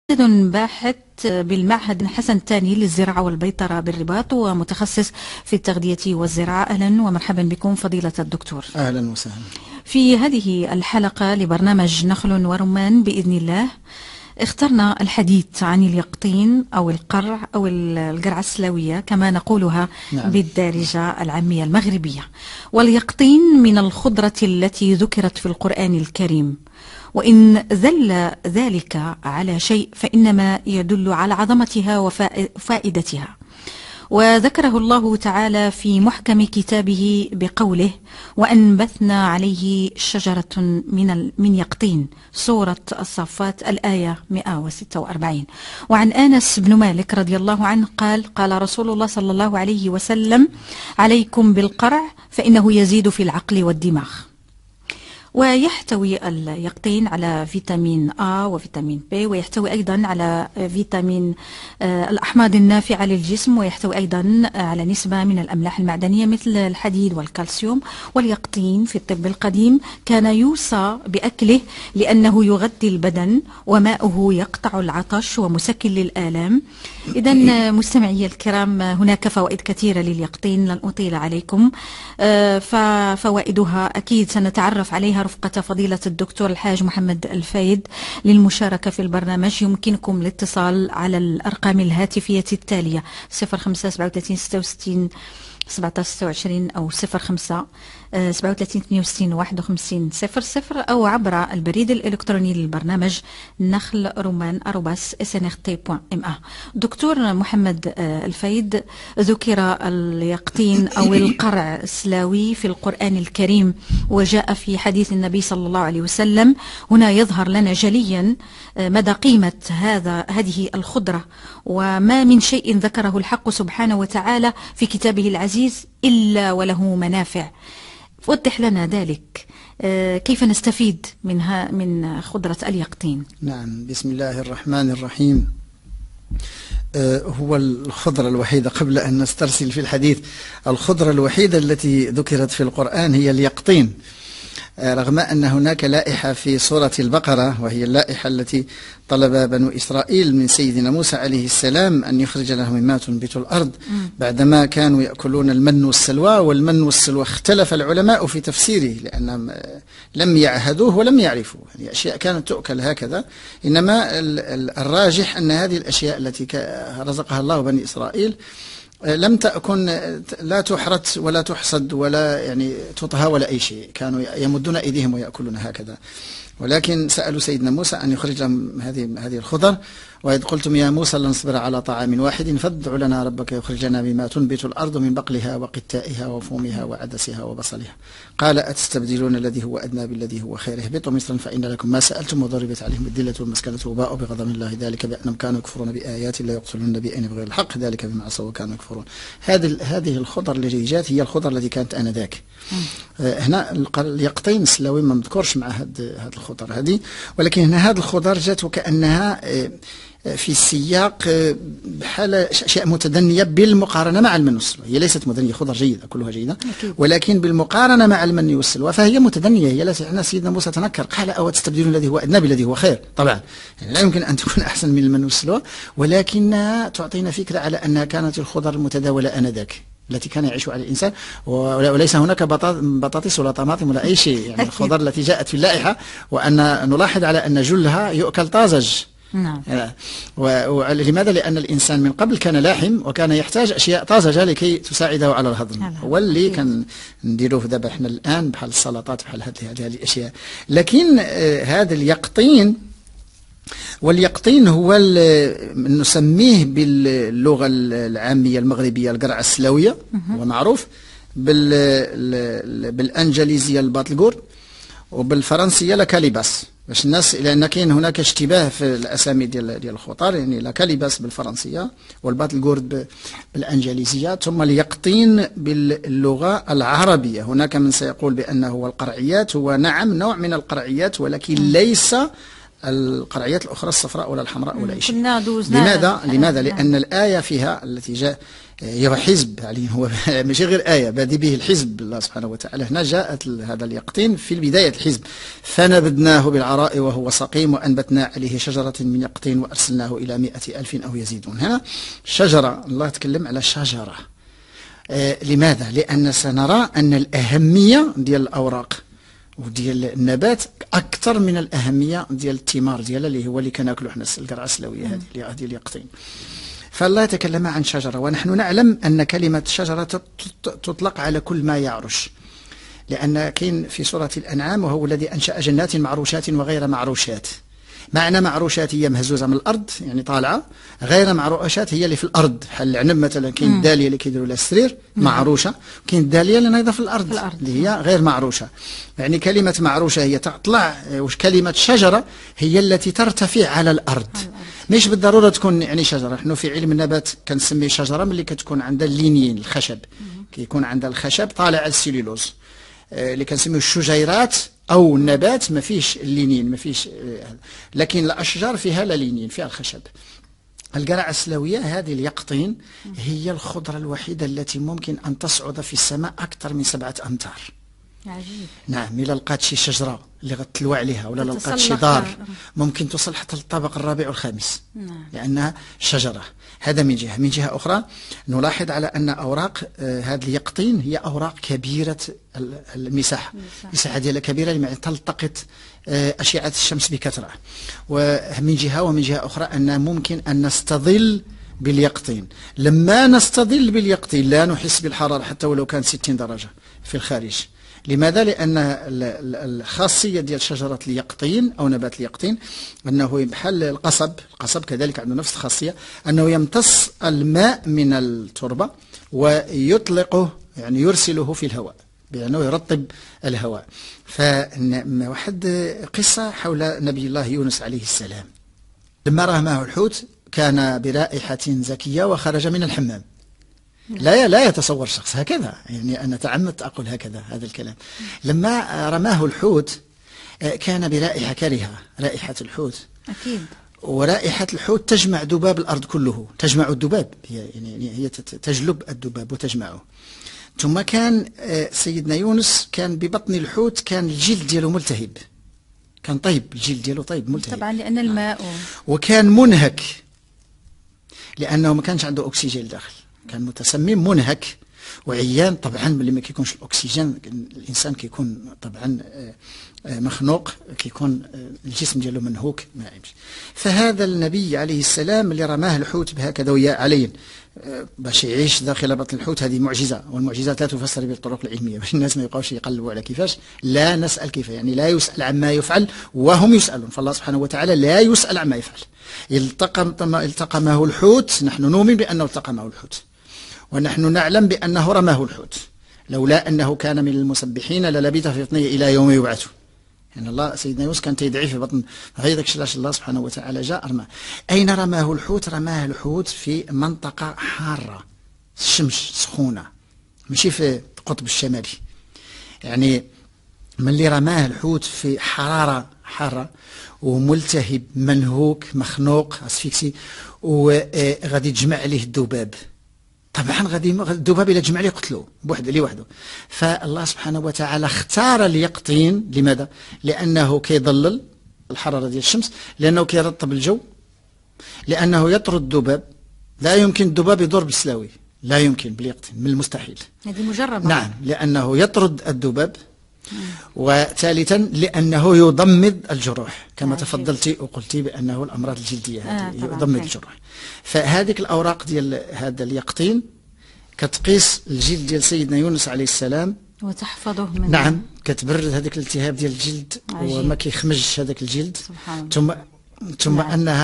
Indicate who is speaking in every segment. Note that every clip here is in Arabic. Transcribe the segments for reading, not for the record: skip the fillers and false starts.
Speaker 1: باحث بالمعهد حسن الثاني للزراعة والبيطرة بالرباط ومتخصص في التغذية والزراعة. أهلا ومرحبا بكم فضيلة الدكتور.
Speaker 2: أهلا وسهلا.
Speaker 1: في هذه الحلقة لبرنامج نخل ورمان بإذن الله اخترنا الحديث عن اليقطين أو القرع أو القرعة السلوية كما نقولها بالدارجة العامية المغربية. واليقطين من الخضرة التي ذكرت في القرآن الكريم، وإن دل ذلك على شيء فإنما يدل على عظمتها وفائدتها. وذكره الله تعالى في محكم كتابه بقوله: وأنبثنا عليه شجرة من يقطين، سورة الصافات الآية 146. وعن أنس بن مالك رضي الله عنه قال: قال رسول الله صلى الله عليه وسلم: عليكم بالقرع فإنه يزيد في العقل والدماغ. ويحتوي اليقطين على فيتامين A وفيتامين B، ويحتوي أيضا على فيتامين الأحماض النافعة للجسم، ويحتوي أيضا على نسبة من الأملاح المعدنية مثل الحديد والكالسيوم. واليقطين في الطب القديم كان يوصى بأكله لأنه يغذي البدن وماؤه يقطع العطش ومسكن للآلام. إذن مستمعي الكرام، هناك فوائد كثيرة لليقطين، لن أطيل عليكم، ففوائدها أكيد سنتعرف عليها رفقة فضيلة الدكتور الحاج محمد الفايد. للمشاركة في البرنامج يمكنكم الاتصال على الأرقام الهاتفية التالية: 05 37 66 17 26 أو 05 37 62 51 00 أو عبر البريد الإلكتروني للبرنامج نخل@snrt.ma. دكتور محمد الفايد، ذكر اليقطين أو القرع السلاوي في القرآن الكريم وجاء في حديث النبي صلى الله عليه وسلم. هنا يظهر لنا جليا مدى قيمة هذه الخضرة، وما من شيء ذكره الحق سبحانه وتعالى في كتابه العزيز إلا وله منافع. وضح لنا ذلك، كيف نستفيد من خضرة اليقطين؟
Speaker 2: نعم، بسم الله الرحمن الرحيم. هو الخضرة الوحيدة، قبل أن نسترسل في الحديث، الخضرة الوحيدة التي ذكرت في القرآن هي اليقطين، رغم أن هناك لائحة في سورة البقرة، وهي اللائحة التي طلب بنو إسرائيل من سيدنا موسى عليه السلام أن يخرج لهم مما تنبت الأرض بعدما كانوا يأكلون المن والسلوى. والمن والسلوى اختلف العلماء في تفسيره لأنهم لم يعهدوه ولم يعرفوه، يعني أشياء كانت تؤكل هكذا. إنما الراجح أن هذه الأشياء التي رزقها الله بني إسرائيل لم تكن لا تحرث ولا تحصد ولا يعني تطهى ولا أي شيء، كانوا يمدون أيديهم ويأكلون هكذا. ولكن سألوا سيدنا موسى أن يخرج لهم هذه الخضر. وإذ قلتم يا موسى لن نصبر على طعام واحد فادع لنا ربك يخرج لنا بما تنبت الأرض من بقلها وقثائها وفومها وعدسها وبصلها قال أتستبدلون الذي هو أدنى بالذي هو خير اهبطوا مصرا فإن لكم ما سألتم وضربت عليهم الذلة والمسكنة وباءوا بغضب الله ذلك بأنهم كانوا يكفرون بآيات الله يقتلون النبيين بغير الحق ذلك بما عصوا وكانوا يكفرون. هذه الخضر التي جاءت هي الخضر التي كانت آنذاك. هنا اليقطين السلاوي ما مذكورش مع هذه الخضر هذه، ولكن هنا هذه الخضر جات وكأنها في السياق بحال أشياء متدنية بالمقارنة مع المن والسلوى. هي ليست متدنية، خضر جيدة كلها جيدة، ولكن بالمقارنة مع المن والسلوى فهي متدنية. هي لا، سيدنا موسى تنكر قال أو تستبدلون الذي هو أدنى بالذي هو خير. طبعا يعني لا يمكن أن تكون أحسن من المن والسلوى، ولكنها تعطينا فكرة على أنها كانت الخضر المتداولة آنذاك التي كان يعيش على الإنسان، وليس هناك بطاطس ولا طماطم ولا أي شيء. يعني الخضر التي جاءت في اللائحة، وأن نلاحظ على أن جلها يؤكل طازج.
Speaker 1: نعم.
Speaker 2: ولماذا؟ لأن الإنسان من قبل كان لاحم وكان يحتاج أشياء طازجة لكي تساعده على الهضم. هو اللي كان نديروه دابا احنا الآن بحال السلطات بحال هذه الأشياء. لكن هذا اليقطين، واليقطين هو نسميه باللغة العامية المغربية القرعة السلاوية، هو معروف بالأنجليزية الباتلغورد، وبالفرنسية لاكاليباس. باش الناس، لأن كاين هناك اشتباه في الأسامي ديال الخضر، يعني لاكاليباس بالفرنسية والباتلغورد بالأنجليزية، ثم اليقطين باللغة العربية. هناك من سيقول بأنه هو القرعيات، هو نعم نوع من القرعيات، ولكن ليس القرعيات الأخرى الصفراء ولا الحمراء ولا شيء.
Speaker 1: لماذا؟
Speaker 2: لأن الآية فيها التي جاء هو حزب، يعني هو ماشي غير آية بادي به الحزب الله سبحانه وتعالى. هنا جاءت هذا اليقطين في بداية الحزب، فنبذناه بالعراء وهو سقيم وأنبتنا عليه شجرة من يقطين وأرسلناه إلى 100,000 أو يزيدون. هنا شجرة، الله تكلم على شجرة. لماذا؟ لأن سنرى أن الأهمية ديال الأوراق وديال النبات أكثر من الأهمية ديال الثمار ديالها اللي هو اللي كناكلو حنا القرعة السلوية هذه اليقطين. فالله يتكلم عن شجرة، ونحن نعلم أن كلمة شجرة تطلق على كل ما يعرش، لأن كاين في سورة الأنعام وهو الذي أنشأ جنات معروشات وغير معروشات. معنى معروشات هي مهزوزة من الأرض يعني طالعة، غير معروشات هي اللي في الأرض، بحال العنب مثلا كاين الدالية اللي كيديروا لها السرير معروشة، كاين الدالية اللي نايضة في الأرض اللي هي غير معروشة. يعني كلمة معروشة هي تطلع، وش كلمة شجرة هي التي ترتفع على الأرض. مش بالضرورة تكون يعني شجرة، نحن في علم النبات كنسمي شجرة ملي كتكون عندها اللينيين الخشب، كيكون عندها الخشب طالع على السيلولوز اللي كنسميو الشجيرات أو النبات ما فيش اللينين ما فيش، لكن الأشجار فيها لا لينين فيها الخشب. القرعة السلوية هذه اليقطين هي الخضرة الوحيدة التي ممكن أن تصعد في السماء أكثر من 7 أمتار.
Speaker 1: عجيب.
Speaker 2: نعم، إلا لقات شي شجرة اللي غتلوى عليها ولا لقات شي دار ممكن توصل حتى للطابق الرابع والخامس. لأنها شجرة. هذا من جهة. من جهة أخرى نلاحظ على أن أوراق هذا اليقطين هي أوراق كبيرة المساحة ديالها كبيرة، يعني تلتقط أشعة الشمس بكثرة. ومن جهة ومن جهة أخرى أن ممكن أن نستظل باليقطين. لما نستظل باليقطين لا نحس بالحرارة حتى ولو كانت 60 درجة في الخارج. لماذا؟ لأن الخاصية ديال شجرة اليقطين أو نبات اليقطين أنه بحال القصب كذلك عنده نفس الخاصية، أنه يمتص الماء من التربة ويطلقه، يعني يرسله في الهواء بأنه يرطب الهواء. فواحد قصة حول نبي الله يونس عليه السلام لما رماه الحوت كان برائحة زكية وخرج من الحمام. لا يتصور شخص هكذا، يعني أنا تعمدت أقول هكذا هذا الكلام. لما رماه الحوت كان برائحة كريهة، رائحة الحوت أكيد، ورائحة الحوت تجمع ذباب الأرض كله، تجمع الذباب، هي تجلب الذباب وتجمعه. ثم كان سيدنا يونس كان ببطن الحوت كان الجلد ديالو ملتهب، كان طيب، الجلد ديالو طيب ملتهب
Speaker 1: طبعا لأن الماء
Speaker 2: وكان منهك لأنه ما كانش عنده أكسجين داخل، كان متسمم منهك وعيان. طبعا ملي ما كيكونش الاكسجين الانسان كيكون طبعا مخنوق، كيكون الجسم ديالو منهوك ما يمشي. فهذا النبي عليه السلام اللي رماه الحوت بهكذا ويا علي باش يعيش داخل بطن الحوت، هذه معجزه، والمعجزات لا تفسر بالطرق العلميه، باش الناس ما يبقاوش يقلبوا على كيفاش. لا نسال كيف، يعني لا يسال عما يفعل وهم يسالون، فالله سبحانه وتعالى لا يسال عما يفعل. التقمه الحوت، نحن نؤمن بانه التقمه الحوت، ونحن نعلم بأنه رماه الحوت، لولا أنه كان من المسبحين للبث في بطنه إلى يوم يبعثون. يعني الله سيدنا يونس كان تيدعي في بطن، غير داك الشيء الله سبحانه وتعالى جاء رماه. أين رماه الحوت؟ رماه الحوت في منطقة حارة، الشمس سخونة، ماشي في القطب الشمالي. يعني من اللي رماه الحوت في حرارة حارة وملتهب منهوك مخنوق اسفيكسي، وغادي تجمع عليه الذباب. طبعا غادي الذباب الى تجمع عليه قتلوه لوحده. فالله سبحانه وتعالى اختار اليقطين. لماذا؟ لانه كيظلل الحراره ديال الشمس، لانه كيرطب الجو، لانه يطرد الذباب. لا يمكن الذباب يدور بالسلاوي، لا يمكن باليقطين، من المستحيل.
Speaker 1: هذه مجربه.
Speaker 2: نعم، لانه يطرد الذباب، وثالثا لأنه يضمد الجروح كما تفضلتي وقلتي بأنه الأمراض الجلدية هذه يضمد الجروح. فهذيك الأوراق ديال هذا اليقطين كتقيس الجلد ديال سيدنا يونس عليه السلام
Speaker 1: وتحفظه من
Speaker 2: نعم، كتبرد هذاك الالتهاب ديال الجلد وما كيخمجش هذاك الجلد. ثم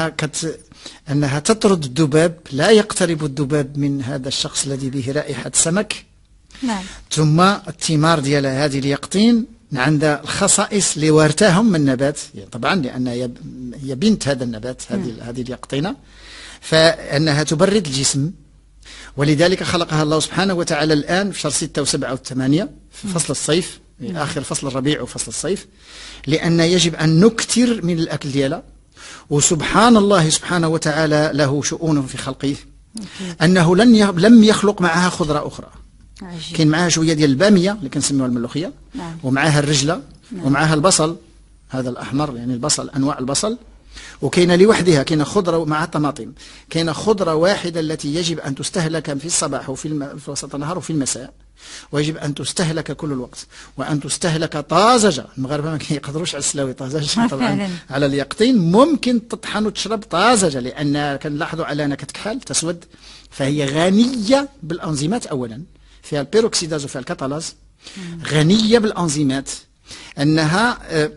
Speaker 2: أنها تطرد الذباب، لا يقترب الذباب من هذا الشخص الذي به رائحة سمك.
Speaker 1: نعم.
Speaker 2: ثم الثمار ديال هذه اليقطين عندها الخصائص اللي وارثاهم من النبات، طبعا لان هي بنت هذا النبات، هذه اليقطينه، فانها تبرد الجسم، ولذلك خلقها الله سبحانه وتعالى الان في شهر 6 و7 و8 في فصل الصيف، اخر فصل الربيع وفصل الصيف، لان يجب ان نكثر من الاكل ديالها وسبحان الله سبحانه وتعالى له شؤون في خلقه، أنه لم يخلق معها خضرة أخرى. كاين معها شوية ديال البامية اللي كنسميوها الملوخية، ومعها الرجلة، ومعها البصل هذا الأحمر، يعني البصل أنواع البصل، وكاينه لوحدها، كاينه خضره مع الطماطم، كاينه خضره واحده التي يجب ان تستهلك في الصباح وفي وسط النهار وفي المساء، ويجب ان تستهلك كل الوقت، وان تستهلك طازجه. المغاربه ما كيقدروش على السلاوي طازج طبعا. على اليقطين ممكن تطحن وتشرب طازجه، لان كنلاحظوا على كتكحل تسود، فهي غنيه بالانزيمات. اولا فيها البيروكسيداز وفيها الكاتالاز، غنيه بالانزيمات، انها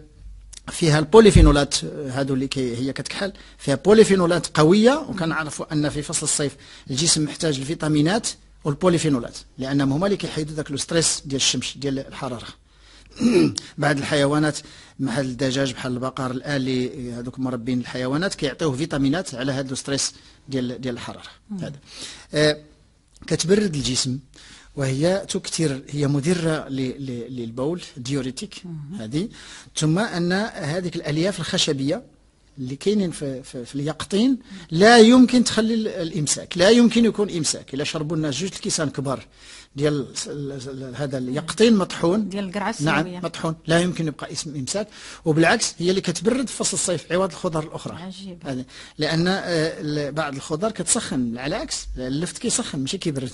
Speaker 2: فيها البوليفينولات، هادو اللي هي كتكحل فيها بوليفينولات قويه، وكنعرفوا ان في فصل الصيف الجسم محتاج الفيتامينات والبوليفينولات، لانهم هما اللي كيحيدوا داك الستريس ديال الشمس ديال الحراره. بعض الحيوانات بحال الدجاج بحال البقر الالي، هذوك مربين الحيوانات كيعطيوه فيتامينات على هذا الستريس ديال الحراره. هذا كتبرد الجسم، وهي تكثر، هي مدرة للبول، ديوريتيك هذه. ثم أن هذه الألياف الخشبية اللي كاينين في اليقطين لا يمكن تخلي الإمساك، لا يمكن يكون إمساك. إلا شربوا الناس 2 الكيسان كبار ديال هذا اليقطين مطحون ديال القرعة السلوية، نعم مطحون، لا يمكن يبقى اسم وبالعكس هي اللي كتبرد في فصل الصيف عوض الخضر الاخرى. عجيب. لان بعض الخضر كتسخن، على العكس اللفت كيسخن ماشي كيبرد.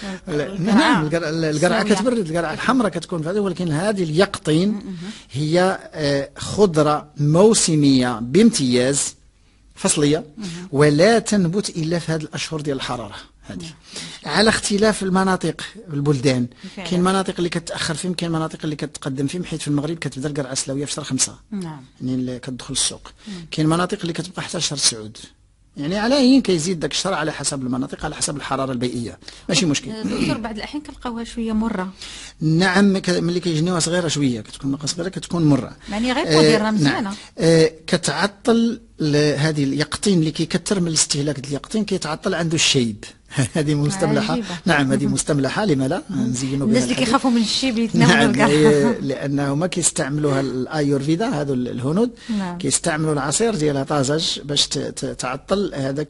Speaker 2: نعم القرعه كتبرد، القرعه الحمراء كتكون هذه، ولكن هذه اليقطين هي خضره موسميه بامتياز، فصليه، ولا تنبت الا في هذه الاشهر ديال الحراره هذه، على اختلاف المناطق البلدان. كاين مناطق اللي كتاخر فيهم، كاين مناطق اللي كتقدم فيهم، حيت في المغرب كتبدا القرعه السلويه في شهر 5، نعم، يعني اللي كتدخل السوق. كاين مناطق اللي كتبقى حتى شهر 9، يعني على اين كيزيد داك الشهر على حسب المناطق، على حسب الحراره البيئيه، ماشي مشكل.
Speaker 1: دكتور بعض الاحيان كنلقاوها شويه مره.
Speaker 2: نعم ملي كيجنيوها صغيره شويه كتكون ناقص صغيره كتكون مره،
Speaker 1: يعني غير ديالها مزيانه.
Speaker 2: كتعطل هذه اليقطين اللي كيكثر من الاستهلاك ديال اليقطين، كيتعطل عنده الشيب. هذه مستملحه. نعم هذه مستملحه، لما لا نزينوا بها
Speaker 1: الناس اللي كيخافوا من الشيب يتناولوا الكحل.
Speaker 2: لانه ما كيستعملوها الايورفيدا، هذو الهنود كيستعملوا العصير ديالها طازج باش تعطل هذاك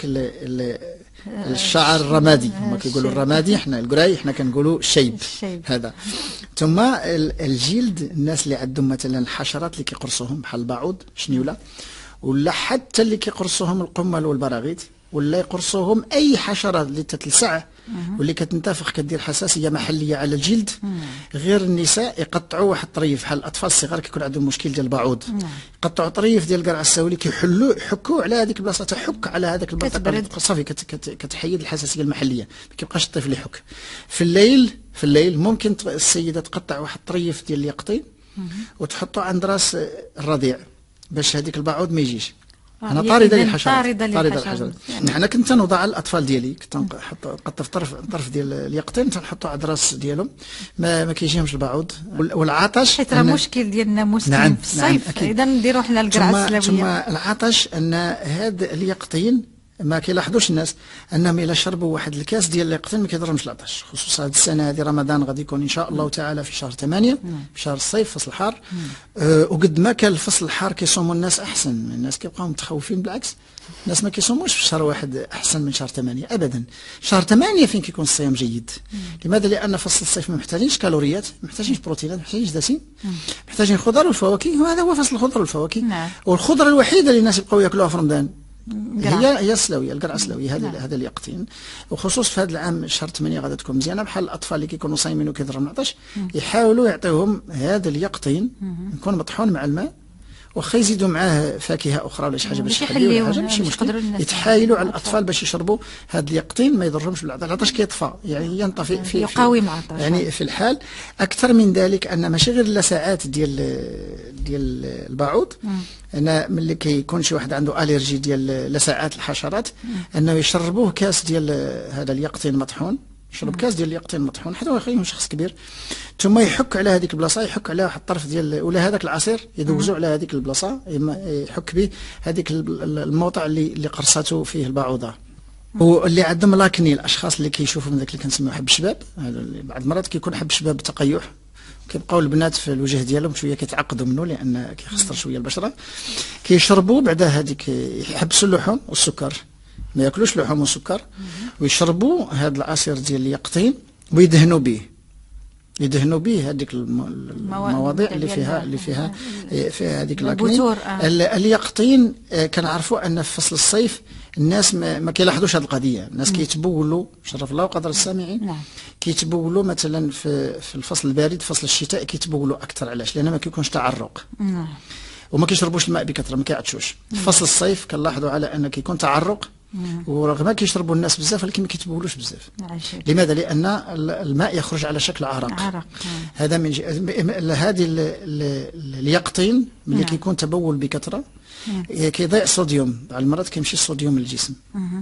Speaker 2: الشعر الرمادي. هما كيقولوا الرمادي، حنا القراي حنا كنقولوا الشيب هذا. ثم الجلد، الناس اللي عندهم مثلا الحشرات اللي كيقرصوهم بحال الباعوض، شنيوله، ولا حتى اللي كيقرصوهم القمل والبراغيث، ولا يقرصوهم اي حشره اللي تتلسع واللي كتنتفخ كدير حساسيه محليه على الجلد. غير النساء يقطعوا واحد الطريف، بحال الاطفال الصغار كيكون عندهم مشكل ديال الباعوض، يقطعوا طريف ديال القرع السولي، يحكوا على هذيك البلاصه، تحك على هذاك البلاصه صافي كتحيد الحساسيه المحليه، ما كيبقاش الطفل يحك. في الليل ممكن السيده تقطع واحد الطريف ديال اليقطين وتحطه عند راس الرضيع باش هذيك الباعوض ما يجيش. انا طارده للحشرات، نحن كنت نوضع الاطفال ديالي، كنت نقطف طرف ديال اليقطين تنحطو على الراس ديالهم، ما كيجيهمش الباعوض. والعطش
Speaker 1: حيت راه مشكل ديال الناموس في الصيف، اذا نديروا حنا القرعه السلويه.
Speaker 2: ثم العطش، ان هاد اليقطين ما كيلاحظوش الناس انهم الا شربوا واحد الكاس ديال اليقطين ما كيضرهمش العطش، خصوصا هذه السنه هذه رمضان غادي يكون ان شاء الله تعالى في شهر 8، في شهر الصيف فصل الحار. وقد ما كان الفصل الحار كيصوموا الناس احسن، الناس كيبقاو متخوفين، بالعكس الناس ما كيصوموش في شهر 1 احسن من شهر 8 ابدا. شهر 8 فين كيكون الصيام جيد. لماذا؟ لان فصل الصيف ما محتاجينش كالوريات، ما محتاجينش بروتينات، ما محتاجينش دسم، محتاجين خضر والفواكه، وهذا هو فصل الخضر والفواكه. والخضره الوحيده اللي الناس يبقاو ياكلوها في رمضان هي السلويه، القرعه السلويه. هذا اليقطين، وخصوص في هذا العام شهر 8 غادي تكون مزيانه. بحال الاطفال اللي كيكونوا صايمين وكيضرهم العطش، يحاولوا يعطيوهم هذا اليقطين يكون مطحون مع الماء، واخا يزيدوا معاه فاكهه اخرى ولا شي حاجه باش يحليو حاجه، ماشي مشكل، يتحايلوا على الاطفال باش يشربوا هذا اليقطين، ما يضرهمش بالعطش. العطش كيطفى، يعني ينطفئ في
Speaker 1: يقاوم العطش.
Speaker 2: يعني في الحال اكثر من ذلك، ان ماشي غير اللسعات ديال الباعوض، أنا ملي كيكون شي واحد عنده اليرجي ديال لسعات الحشرات، انه يشربوه كاس ديال هذا اليقطين مطحون، يشرب كاس ديال اليقطين مطحون حتى واخا شخص كبير، ثم يحك على هذيك البلاصه، يحك على واحد الطرف ديال ولا هذاك العصير يدوزو على هذيك البلاصه، يحك به هذيك الموضع اللي قرصته فيه الباعوضه. واللي عندهم لاكني، الاشخاص اللي كيشوفوا من ذاك اللي كنسميو حب الشباب، بعض المرات كيكون حب الشباب تقيح، كيبقاو البنات في الوجه ديالهم شويه كيتعقدوا منه لان كيخسر شويه البشره. كيشربوا بعدا هذيك يحبسوا اللحوم والسكر، ما ياكلوش لحوم وسكر، ويشربوا هذا العصير ديال اليقطين ويدهنوا به، يدهنوا به هذيك المواضيع اللي فيها هذيك لاكني. اليقطين كنعرفوا ان في فصل الصيف الناس ما كيلاحظوش هذه القضيه، الناس كيتبولوا شرف الله وقدر السامعين. كيتبولوا مثلا في الفصل البارد، فصل الشتاء كيتبولوا اكثر. علاش؟ لان ما كيكونش تعرق وما كيشربوش الماء بكثره، ما كيعطشوش. في فصل الصيف كنلاحظوا على ان كيكون تعرق، ورغم ما كيشربوا الناس بزاف ولكن ما كيتبولوش بزاف. لماذا؟ لان الماء يخرج على شكل عرق. هذا من هذه اليقطين ملي كيكون تبول بكثره كيضيع الصوديوم، بعض المرات كيمشي الصوديوم للجسم.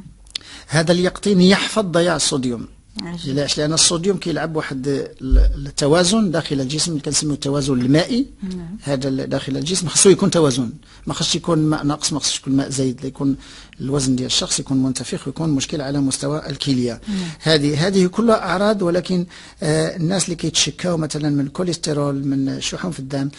Speaker 2: هذا اليقطين يحفظ ضياع الصوديوم. علاش؟ لان الصوديوم كيلعب واحد التوازن داخل الجسم اللي كنسميوه التوازن المائي. هذا داخل الجسم خصو يكون توازن، ما خصش يكون ماء ناقص، ما خصش يكون ماء زايد، يكون الوزن ديال الشخص يكون منتفخ ويكون مشكل على مستوى الكليه. هذه كلها اعراض. ولكن الناس اللي كيتشكاو مثلا من الكوليسترول، من شحوم في الدم،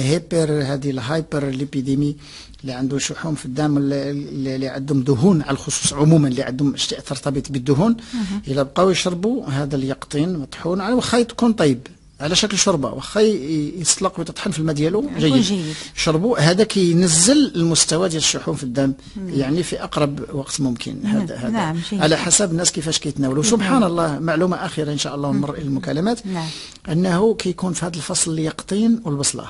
Speaker 2: هذه الهايبر ليبيديمي، اللي عنده شحوم في الدم، اللي عندهم دهون على الخصوص عموما، اللي عندهم اشياء ترتبط بالدهون، اذا بقاو يشربوا هذا اليقطين مطحون واخا تكون طيب على شكل شوربه، واخا يسلق وتطحن في الماء ديالو جيد، شربوا هذا كينزل المستوى ديال الشحوم في الدم يعني في اقرب وقت ممكن. هذا
Speaker 1: نعم
Speaker 2: على حسب الناس كيفاش كيتناولوا. سبحان الله، معلومه اخيره ان شاء الله ونمر الى المكالمات. انه كيكون في هذا الفصل اليقطين والبصله،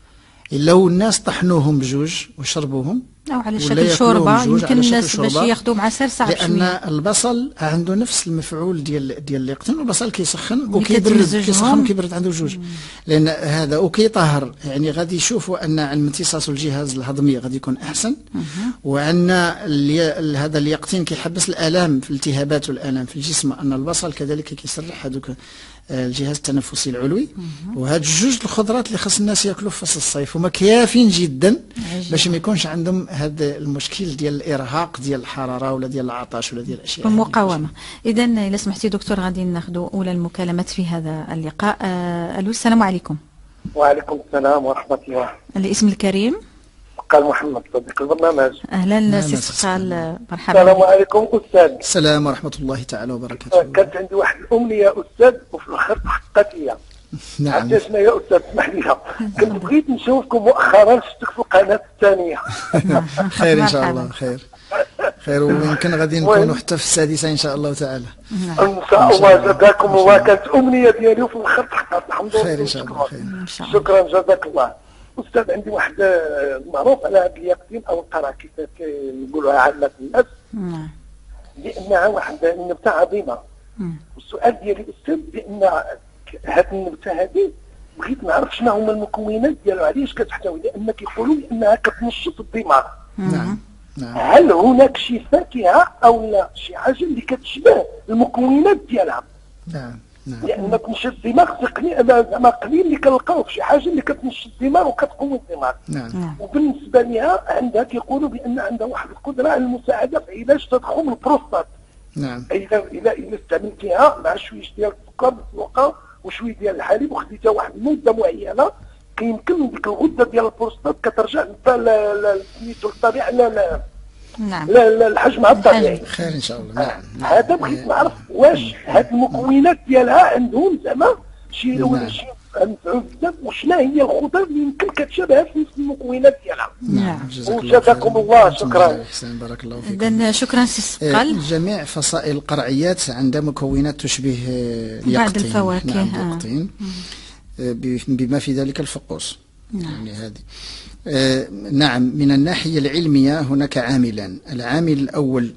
Speaker 2: لو الناس طحنوهم بجوج وشربوهم
Speaker 1: أو على شكل شوربة، يمكن الناس باش ياخذوا مع سر صعب
Speaker 2: لأن
Speaker 1: شوية.
Speaker 2: البصل عنده نفس المفعول ديال اليقطين، والبصل كيسخن وكيبرد عنده جوج. لأن هذا وكيطهر، يعني غادي يشوفوا أن علم امتصاص الجهاز الهضمي غادي يكون أحسن، وأن هذا اليقطين كيحبس الآلام في الالتهابات والآلام في الجسم، أن البصل كذلك كيسرح هذوك الجهاز التنفسي العلوي. وهاد جوج الخضرات اللي خاص الناس ياكلوا في فصل الصيف، هما كافيين جدا باش ما يكونش عندهم هذا المشكل ديال الارهاق ديال الحراره ولا ديال العطش ولا ديال الاشياء
Speaker 1: المقاومه. اذا اذا سمحتي دكتور غادي ناخذوا اولى المكالمات في هذا اللقاء. الو، السلام عليكم.
Speaker 3: وعليكم السلام ورحمه الله.
Speaker 1: الاسم الكريم؟
Speaker 3: قال محمد صديق البرنامج.
Speaker 1: اهلا سي سقال، مرحبا.
Speaker 3: السلام عليكم استاذ.
Speaker 2: السلام ورحمه الله تعالى وبركاته.
Speaker 3: كانت عندي واحد الامنيه استاذ وفي الاخر تحققت لي.
Speaker 2: نعم.
Speaker 3: عرفتي شنو يا استاذ؟ اسمح لي، كنت بغيت نشوفكم مؤخرا، شفتك في القناه الثانيه.
Speaker 2: خير ان شاء الله، خير ويمكن غادي نكونوا حتى في السادسه ان شاء الله تعالى.
Speaker 3: ان شاء الله، جزاكم الله. كانت امنيه ديالي وفي الاخر تحققت، الحمد لله.
Speaker 2: خير ان شاء الله.
Speaker 3: شكرا جزاك الله. استاذ عندي واحد معروف على هذا اليقطين او القرع كيف نقولوها عامه الناس، بانها واحد النبته عظيمه. والسؤال ديالي استاذ، بان هذه النبته هذه بغيت نعرف شنو هما المكونات ديالها، علاش كتحتوي، لان كيقولوا بانها كتنشط الدماغ.
Speaker 2: نعم.
Speaker 3: هل هناك شي فاكهه او لا شي حاجه اللي كتشبه المكونات ديالها؟
Speaker 2: نعم.
Speaker 3: لان تنشط الدماغ تقني انا زعما قليل اللي كنلقاو في شي حاجه اللي كتنشط الدماغ وكتقوي الدماغ.
Speaker 2: نعم.
Speaker 3: وبالنسبه لها عندها كيقولوا بان عندها واحد القدره على المساعده في علاج تضخم البروستات.
Speaker 2: نعم.
Speaker 3: اذا استعملتيها مع شويه ديال السكر بالسوقه وشويه ديال الحليب وخديتها واحد المده معينه، كيمكن ديك الغده ديال البروستات كترجع سميتو للطبيعه.
Speaker 1: نعم.
Speaker 3: لا الحجم الطبيعي.
Speaker 2: خير ان شاء الله. نعم.
Speaker 3: هذا بغيت نعرف واش هاد المكونات ديالها عندهم زعما شي نفعوا بزاف، وشنا هي الخضر اللي يمكن كتشابه في نفس المكونات ديالها.
Speaker 2: نعم.
Speaker 3: جزاكم الله. شكرا.
Speaker 2: بارك الله فيك.
Speaker 1: اذا شكرا سي سقال.
Speaker 2: جميع فصائل القرعيات عندها مكونات تشبه اليقطين.
Speaker 1: بعض الفواكه.
Speaker 2: نعم، اليقطين بما في ذلك الفقوس.
Speaker 1: نعم.
Speaker 2: يعني هذه نعم. من الناحية العلمية هناك عاملان. العامل الأول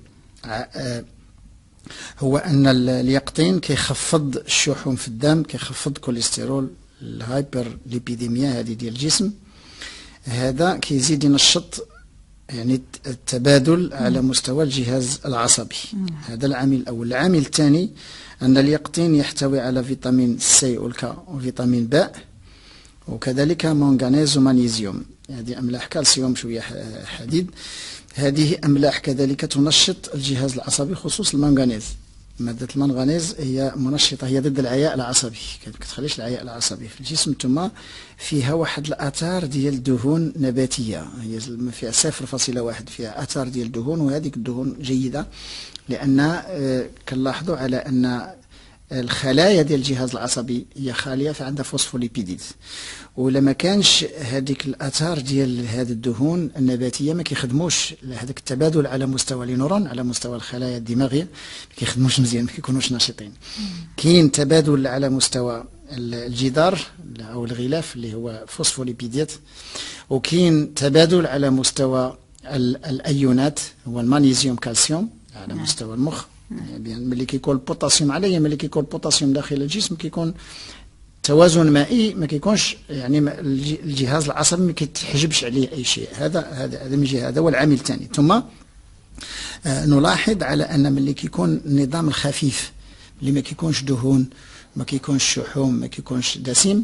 Speaker 2: هو أن اليقطين كيخفض الشحوم في الدم، كيخفض كوليسترول، الهايبر ليبيديميا هذه ديال الجسم. هذا كيزيد ينشط يعني التبادل على مستوى الجهاز العصبي. هذا العامل الأول. العامل الثاني أن اليقطين يحتوي على فيتامين سي والكا وفيتامين باء، وكذلك مانغانيز ومغنيسيوم، هذه أملاح كالسيوم شوية حديد. هذه أملاح كذلك تنشط الجهاز العصبي، خصوص المنغنيز. مادة المنغنيز هي منشطة، هي ضد العياء العصبي، كتخليش العياء العصبي في الجسم. ثم فيها واحد الآثار ديال الدهون نباتية، هي فيها 0.1، فيها آثار ديال الدهون، وهذيك الدهون جيدة لأن كنلاحظوا على أن الخلايا ديال الجهاز العصبي هي خاليه فعندها فوسفوليبيديد، ولما كانش هذيك الاثار ديال هذه الدهون النباتيه ما كيخدموش هذاك التبادل على مستوى النيورون، على مستوى الخلايا الدماغيه ما كيخدموش مزيان، ما كيكونوش نشيطين. كاين تبادل على مستوى الجدار او الغلاف اللي هو فوسفوليبيدات، وكاين تبادل على مستوى الايونات هو المغنيسيوم كالسيوم على مستوى المخ. يعني ملي كيكون البوتاسيوم عليا، ملي كيكون البوتاسيوم داخل الجسم كيكون توازن مائي، ما كيكونش يعني الجهاز العصبي ما كيتحجبش عليه اي شيء. هذا من جهه، هذا هو العامل الثاني. ثم نلاحظ على ان ملي كيكون النظام الخفيف اللي ما كيكونش دهون، ما كيكونش شحوم، ما كيكونش دسم،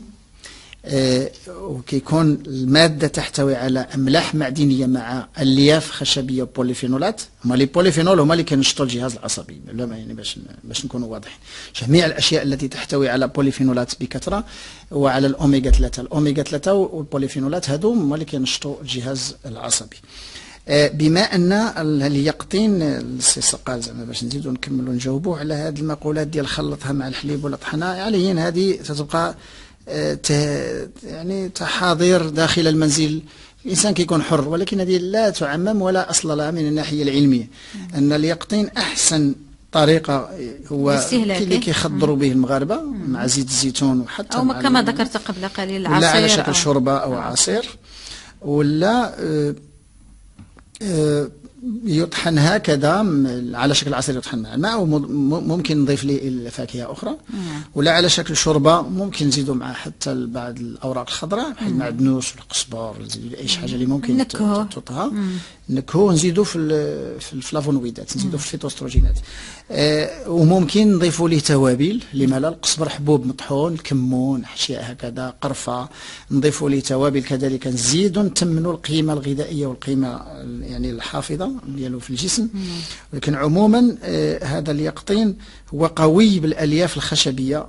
Speaker 2: وكيكون المادة تحتوي على أملاح معدنية مع ألياف خشبية وبوليفينولات. هما لي بوليفينول هما اللي كينشطوا الجهاز العصبي، يعني باش نكونوا واضحين. جميع الأشياء التي تحتوي على بوليفينولات بكثرة وعلى الأوميغا 3، الأوميغا 3 والبوليفينولات هذو هما اللي كينشطوا الجهاز العصبي. بما أن اليقطين السقال زعما باش نزيدوا نكملوا نجاوبوا على هذه المقولات ديال خلطها مع الحليب ولا طحنها، يعني هذه تتبقى يعني تحاضير داخل المنزل. الإنسان كيكون حر، ولكن هذه لا تعمم ولا أصل لها من الناحية العلمية. أن اليقطين أحسن طريقة هو اللي كيخضروا به المغاربة مع زيت الزيتون، وحتى
Speaker 1: أو كما ذكرت قبل قليل
Speaker 2: عصير، ولا على شكل شوربة أو عصير، ولا يطحن هكذا على شكل عصير، يطحن مع الماء، وممكن نضيف ليه فاكهة أخرى، ولا على شكل شوربة ممكن نزيدوا معه حتى بعض الأوراق الخضراء بحال المعدنوس والقزبر، نزيدوا أي حاجة اللي ممكن تحطها، نكهو، نزيدوا في الفلافونويدات، نزيدوا في الفيتوستروجينات، وممكن نضيفوا ليه توابل. لما لا؟ القزبر حبوب مطحون، الكمون، أشياء هكذا، قرفة، نضيفوا ليه توابل كذلك، نزيدوا نتمنوا القيمة الغذائية والقيمة يعني الحافظة ديالو في الجسم. ولكن عموما هذا اليقطين هو قوي بالالياف الخشبيه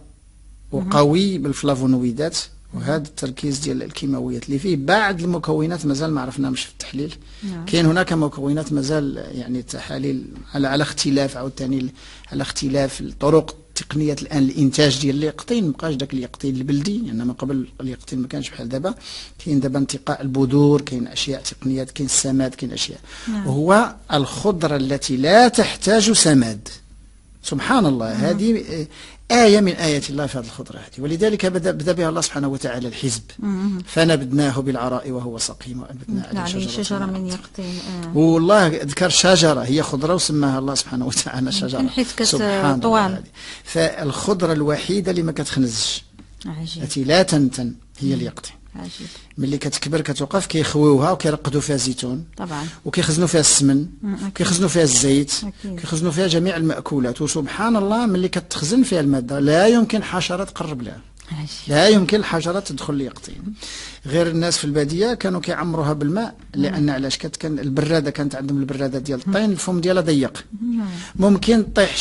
Speaker 2: وقوي بالفلافونويدات، وهذا التركيز ديال الكيماويات اللي فيه. بعض المكونات مازال ما عرفناهمش في التحليل، كاين هناك مكونات مازال يعني التحاليل على اختلاف عاوتاني، على اختلاف الطرق تقنيات الان الانتاج ديال اليقطين. مابقاش داك اليقطين البلدي، لان يعني من قبل اليقطين ما كانش بحال دابا. كاين دابا انتقاء البذور، كاين اشياء تقنيات، كاين السماد، كاين اشياء. وهو الخضره التي لا تحتاج سماد. سبحان الله، هذه آية من آيات الله في هذه الخضرة هذه. ولذلك بدأ بها الله سبحانه وتعالى الحزب، فنبذناه بالعراء وهو سقيم وأنبتنا عليه شجرة من يقطين. والله ذكر شجرة هي خضرة وسماها الله سبحانه وتعالى شجرة، سبحان الله. فالخضرة الوحيدة اللي ما كتخنزش، التي لا تنتن، هي اليقطين. عجيب. ملي كتكبر كتوقف كيخويوها وكيرقدوا فيها الزيتون طبعا، وكيخزنوا فيها السمن، كيخزنوا فيها الزيت، كيخزنوا فيها جميع المأكولات. وسبحان الله ملي كتخزن فيها المادة لا يمكن حشرة تقرب لها، لا يمكن الحشرات تدخل اليقطين. غير الناس في الباديه كانوا كيعمروها بالماء، لان علاش كان البراده، كانت عندهم البراده ديال الطين، الفم ديالها ضيق، ممكن طيح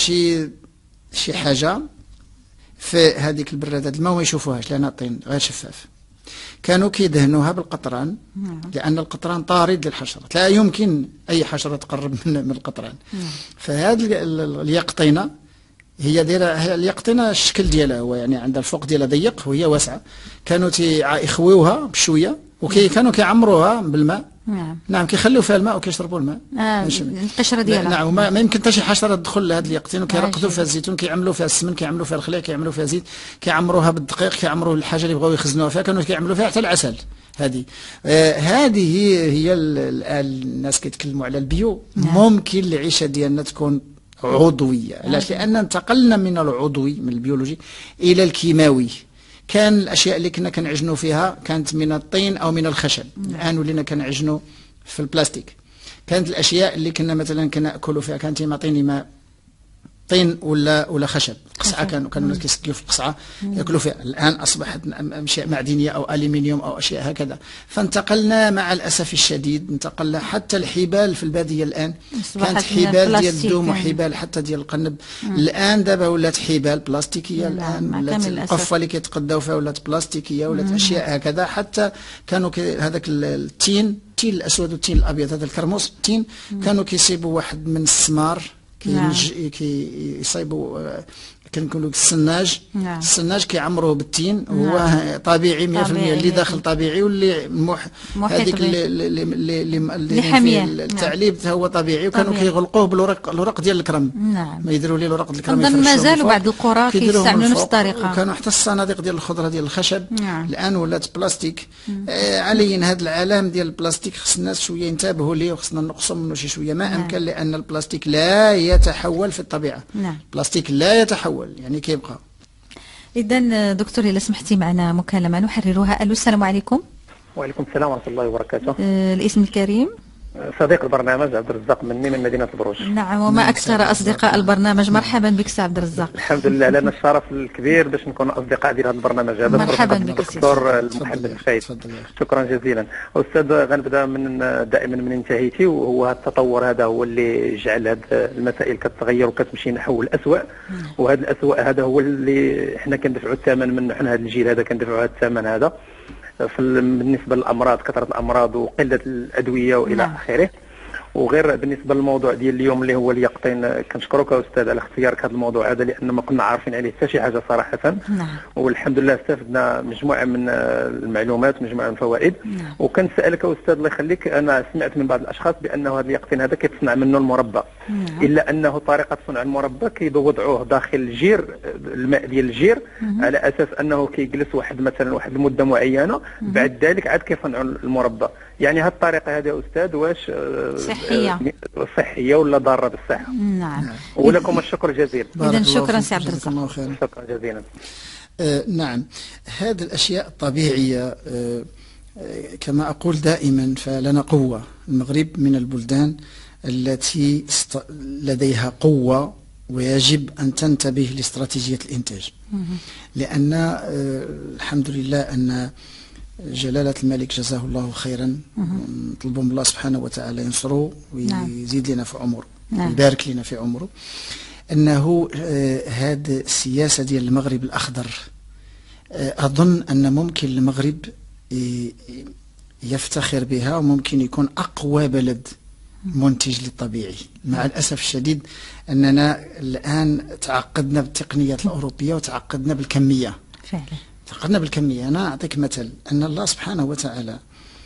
Speaker 2: شي حاجه في هذيك البراده الماء وما يشوفوهاش لان الطين غير شفاف. كانوا كيدهنوها بالقطران، لأن القطران طارد للحشرات، لا يمكن أي حشرة تقرب من القطران. فهذه اليقطينة هي دايره، اليقطينة الشكل ديالها هو يعني عندها الفوق ديالها ضيق وهي واسعة. كانوا يخويوها بشوية وكانوا كيعمروها بالماء. نعم كيخلوا فيها الماء وكيشربوا الماء.
Speaker 1: القشرة ديالها.
Speaker 2: نعم، ما يمكن حتى شي حشرة تدخل لهذا اليقطين. وكيرقدوا فيها الزيتون، كيعملوا فيها السمن، كيعملوا فيها الخليع، كيعملوا فيها زيت، كيعمروها بالدقيق، كيعمروا الحاجة اللي بغاو يخزنوها فيها، كانوا كيعملوا فيها حتى العسل. هذه هي الناس كيتكلموا على البيو. ممكن العيشة ديالنا تكون عضوية، علاش؟ لأن انتقلنا من العضوي من البيولوجي إلى الكيماوي. كان الأشياء اللي كنا كنعجنوا فيها كانت من الطين أو من الخشب، الآن ولينا كنعجنوا في البلاستيك. كانت الأشياء اللي كنا مثلا كناكلوا فيها كانت إما طين إما طين ولا خشب. قصعه كانوا الناس كيسكيو في قصعه ياكلوا فيها. الان اصبحت اشياء معدنيه او الومنيوم او اشياء هكذا. فانتقلنا مع الاسف الشديد، انتقلنا حتى الحبال في الباديه الان كانت حبال ديال الدوم وحبال حتى ديال القنب. الان دابا ولات حبال بلاستيكيه، الان ولات القفه اللي كيتقداو فيها ولات بلاستيكيه، ولات اشياء هكذا. حتى كانوا هذاك التين الاسود والتين الابيض، هذا الكرموس التين، كانوا كيصيبوا واحد من السمار كيصيبوا كنقولوا السناج. السناج كيعمروه بالتين، هو طبيعي 100%، اللي داخل طبيعي واللي هذيك اللي حاميه التعليب هو طبيعي. وكانوا كيغلقوه بالورق ديال الكرم. ما يديروا ليه الورق الكرم.
Speaker 1: مازالوا بعض القرى كيستعملوا نفس الطريقه.
Speaker 2: وكانوا حتى الصناديق ديال الخضره ديال الخشب. الان ولات بلاستيك. علينا هذا العالم ديال البلاستيك خص الناس شويه ينتبهوا ليه، وخصنا نقصوا منه شي شويه ما امكن، لان البلاستيك لا يتحول في الطبيعه. البلاستيك لا يتحول، يعني كيبقى.
Speaker 1: إذا دكتور إلا سمحتي معنا مكالمة نحررها. ألو، السلام عليكم.
Speaker 4: وعليكم السلام ورحمة الله وبركاته.
Speaker 1: الاسم الكريم؟
Speaker 4: صديق البرنامج عبد الرزاق مني من مدينة بروج.
Speaker 1: نعم، وما أكثر أصدقاء البرنامج. مرحبا بك سي عبد الرزاق.
Speaker 4: الحمد لله، لنا الشرف الكبير باش نكونوا أصدقاء ديال هذا البرنامج هذا.
Speaker 1: مرحبا بك
Speaker 4: الدكتور المحمد الفايد. شكرا جزيلا. أستاذ، غنبدا من دائما من انتهيتي، وهو هذا التطور هذا هو اللي جعل هذه المسائل كتغير وكتمشي نحو الأسوأ. وهذا الأسوأ هذا هو اللي حنا كندفعوا الثمن منه، حنا هذا الجيل هذا كندفعوا هذا الثمن هذا بالنسبة للأمراض، كثرة الأمراض وقلة الأدوية وإلى آخره. وغير بالنسبه للموضوع ديال اليوم اللي هو اليقطين، كنشكرك استاذ على اختيارك هذا الموضوع هذا، لان ما كنا عارفين عليه حتى شي حاجه صراحه. والحمد لله استفدنا مجموعه من المعلومات، مجموعه من الفوائد. وكنسالك استاذ الله يخليك، انا سمعت من بعض الاشخاص بانه هذا اليقطين هذا كيتصنع منه المربى. الا انه طريقه صنع المربى كيوضعوه داخل الجير، الماء ديال الجير، على اساس انه كيجلس مثلا واحد المده معينه، بعد ذلك عاد كيصنعوا المربى. يعني هذه الطريقه هذه يا استاذ واش صحيه ولا ضاره بالصحه؟
Speaker 1: نعم.
Speaker 4: ولكم الشكر جزيلا.
Speaker 1: اذا شكرا سي عبد الرزاق.
Speaker 4: شكرا جزيلا.
Speaker 2: نعم، هذه الاشياء الطبيعيه كما اقول دائما، فلنا قوه. المغرب من البلدان التي لديها قوه، ويجب ان تنتبه لاستراتيجيه الانتاج. لان الحمد لله ان جلالة الملك جزاه الله خيرا، نطلبوا من الله سبحانه وتعالى ينصره ويزيد لنا في عمره، يبارك لنا في عمره، أنه هذه السياسة ديال المغرب الأخضر أظن أن ممكن المغرب يفتخر بها، وممكن يكون أقوى بلد منتج للطبيعي. مع الأسف الشديد أننا الآن تعقدنا بالتقنيات الأوروبية وتعقدنا بالكمية.
Speaker 1: فعلا
Speaker 2: تعقدنا بالكمية. أنا أعطيك مثل، أن الله سبحانه وتعالى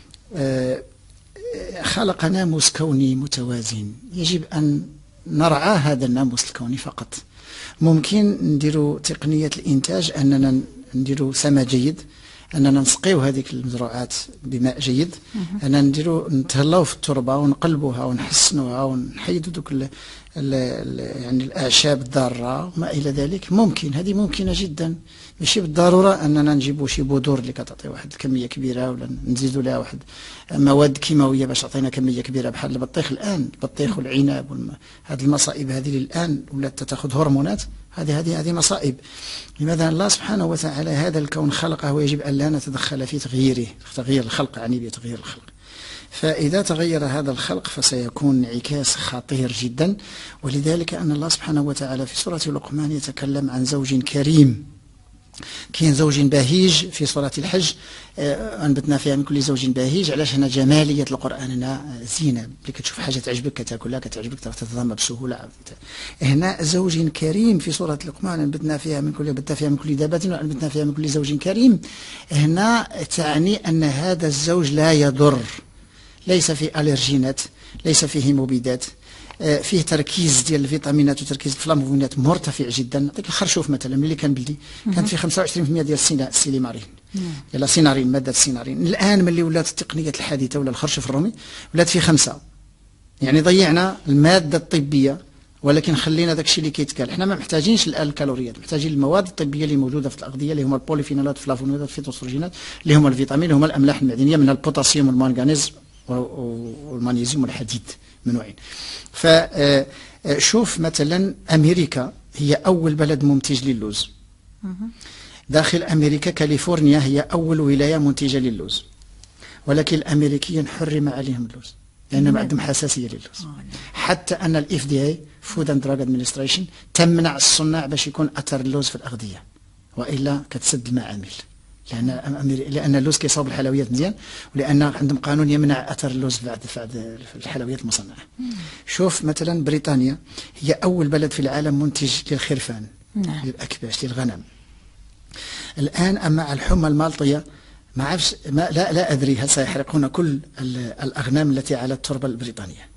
Speaker 2: خلق ناموس كوني متوازن، يجب أن نرعى هذا الناموس الكوني فقط. ممكن نديروا تقنية الإنتاج، أننا نديروا سماء جيد، أننا نسقيو هذيك المزروعات بماء جيد، أننا نديروا نتهلاو في التربة ونقلبوها ونحسنوها ونحيدوا دوك يعني الأعشاب الضارة وما إلى ذلك. ممكن، هذه ممكنة جدا. ماشي بالضرورة أننا نجيبوا شي بذور اللي كتعطي واحد الكمية كبيرة، ولا نزيدوا لها واحد مواد كيماوية باش تعطينا كمية كبيرة، بحال البطيخ الآن، البطيخ والعنب هذه المصائب هذه الآن ولات تاخذ هرمونات. هذه مصائب. لماذا؟ الله سبحانه وتعالى هذا الكون خلقه، ويجب أن لا نتدخل في تغييره، تغيير الخلق، يعني بتغيير الخلق. فإذا تغير هذا الخلق فسيكون انعكاس خطير جدا. ولذلك أن الله سبحانه وتعالى في سورة لقمان يتكلم عن زوج كريم. كاين زوج بهيج في سورة الحج، أنبتنا فيها من كل زوج بهيج. علاش؟ هنا جمالية القرآن، هنا زينة، اللي كتشوف حاجة تعجبك كتاكلها، كتعجبك تتضم بسهولة. هنا زوج كريم في سورة لقمان، أنبتنا فيها من كل دابة وأنبتنا فيها من كل زوج كريم. هنا تعني أن هذا الزوج لا يضر، ليس فيه ألرجينات، ليس فيه مبيدات، فيه تركيز ديال الفيتامينات وتركيز الفلافونات مرتفع جدا. نعطيك الخرشوف مثلا ملي كان بلدي كان فيه 25% ديال السيليمارين، يلا سينارين، ماده السينارين. الان ملي ولات التقنيات الحديثه ولا الخرشوف الرومي ولات فيه 5. يعني ضيعنا الماده الطبيه، ولكن خلينا داك الشيء اللي كيتقال. حنا ما محتاجينش الان الكالوريات، محتاجين المواد الطبيه اللي موجوده في الاغذيه، اللي هما البوليفينولات، الفلافونات، الفيتوستروجينات، اللي هما الفيتامين، اللي هما الاملاح المعدنيه، منها البوتاسيوم والمنغنيز والمغنيسيوم والحديد منوعين. فشوف مثلا أمريكا هي أول بلد منتج للوز. داخل أمريكا كاليفورنيا هي أول ولاية منتجة للوز، ولكن الأمريكيين حرم عليهم اللوز لأنهم عندهم حساسية للوز. حتى أن ال FDA Food and Drug Administration تمنع الصناع باش يكون أثر اللوز في الأغذية، وإلا كتسد المعامل، لأن اللوز كيصاوب الحلويات مزيان، ولأن عندهم قانون يمنع أثر اللوز بعد في الحلويات المصنعة. شوف مثلا بريطانيا هي أول بلد في العالم منتج للخرفان، للأكباش، للغنم. الآن مع الحمى المالطية ما عرفش لا أدري هل سيحرقون كل الأغنام التي على التربة البريطانية.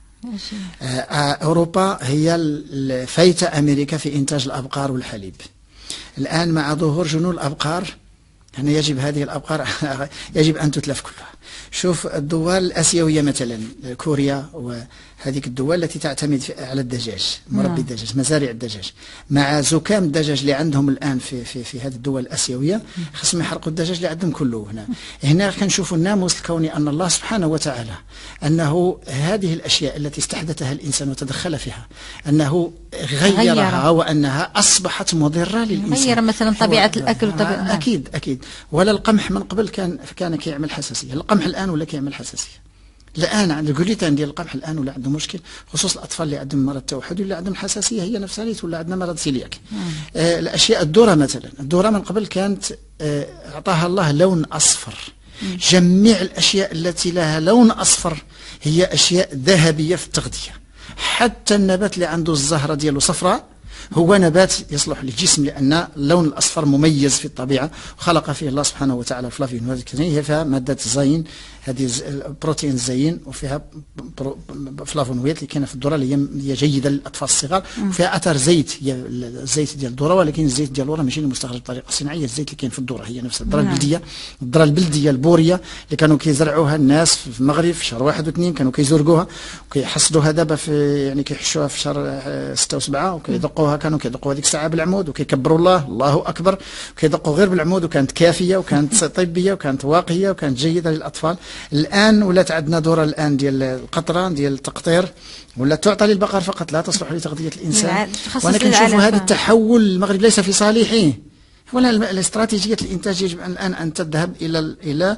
Speaker 2: أوروبا هي فايتة أمريكا في إنتاج الأبقار والحليب. الآن مع ظهور جنون الأبقار يعني يجب هذه الأبقار يجب أن تتلف كلها. شوف الدول الآسيوية مثلا كوريا وهذه الدول التي تعتمد على الدجاج، مربي الدجاج، مزارع الدجاج، مع زكام الدجاج اللي عندهم الآن في هذه الدول الآسيوية، خصهم يحرقوا الدجاج اللي عندهم كله. هنا كنشوفوا الناموس الكوني أن الله سبحانه وتعالى أنه هذه الأشياء التي استحدثها الإنسان وتدخل فيها أنه غيرها وأنها أصبحت مضرة للإنسان.
Speaker 1: غير مثلا طبيعة الأكل
Speaker 2: أكيد. ولا القمح من قبل كان كيعمل حساسية، القمح الآن ولا كيعمل حساسية. الآن عند الجلوتين ديال القمح الآن ولا عنده مشكل، خصوص الأطفال اللي عندهم مرض التوحد ولا عندهم حساسية هي نفسها اللي ولا عندنا مرض سيلياك. الأشياء الذرة مثلا، الذرة من قبل كانت أعطاها الله لون أصفر. جميع الأشياء التي لها لون أصفر هي أشياء ذهبية في التغذية. حتى النبات اللي عنده الزهرة ديالو صفراء هو نبات يصلح للجسم، لأن اللون الأصفر مميز في الطبيعة، وخلق فيه الله سبحانه وتعالى الفلافين، هي فيها مادة الزين، هذه البروتين الزين، وفيها فلافونويات اللي كاينه في الذره اللي هي جيده للاطفال الصغار، وفيها اثر زيت، هي الزيت ديال الذره، ولكن الزيت ديال الذره ماشي المستخرج بطريقه صناعيه، الزيت اللي كاين في الذره هي نفس الذره البلديه، الذره البلديه البوريه اللي كانوا كيزرعوها الناس في المغرب في شهر 1 و2، كانوا كيزرقوها وكيحصدوها دابا في يعني كيحشوها في شهر 6 و7 وكيدقوها، كانوا كيدقوا هذيك الساعه بالعمود وكيكبروا الله اكبر، وكيدقوا غير بالعمود، وكانت كافيه وكانت طبيه وكانت واقيه وكانت جيده للاطفال. الآن ولات عندنا دورة الآن ديال القطرة ديال التقطير، ولا تعطى للبقر فقط، لا تصلح لتغذية الإنسان. وأنا كنشوف هذا التحول المغرب ليس في صالحه، ولا الاستراتيجية الإنتاج يجب الآن أن تذهب إلى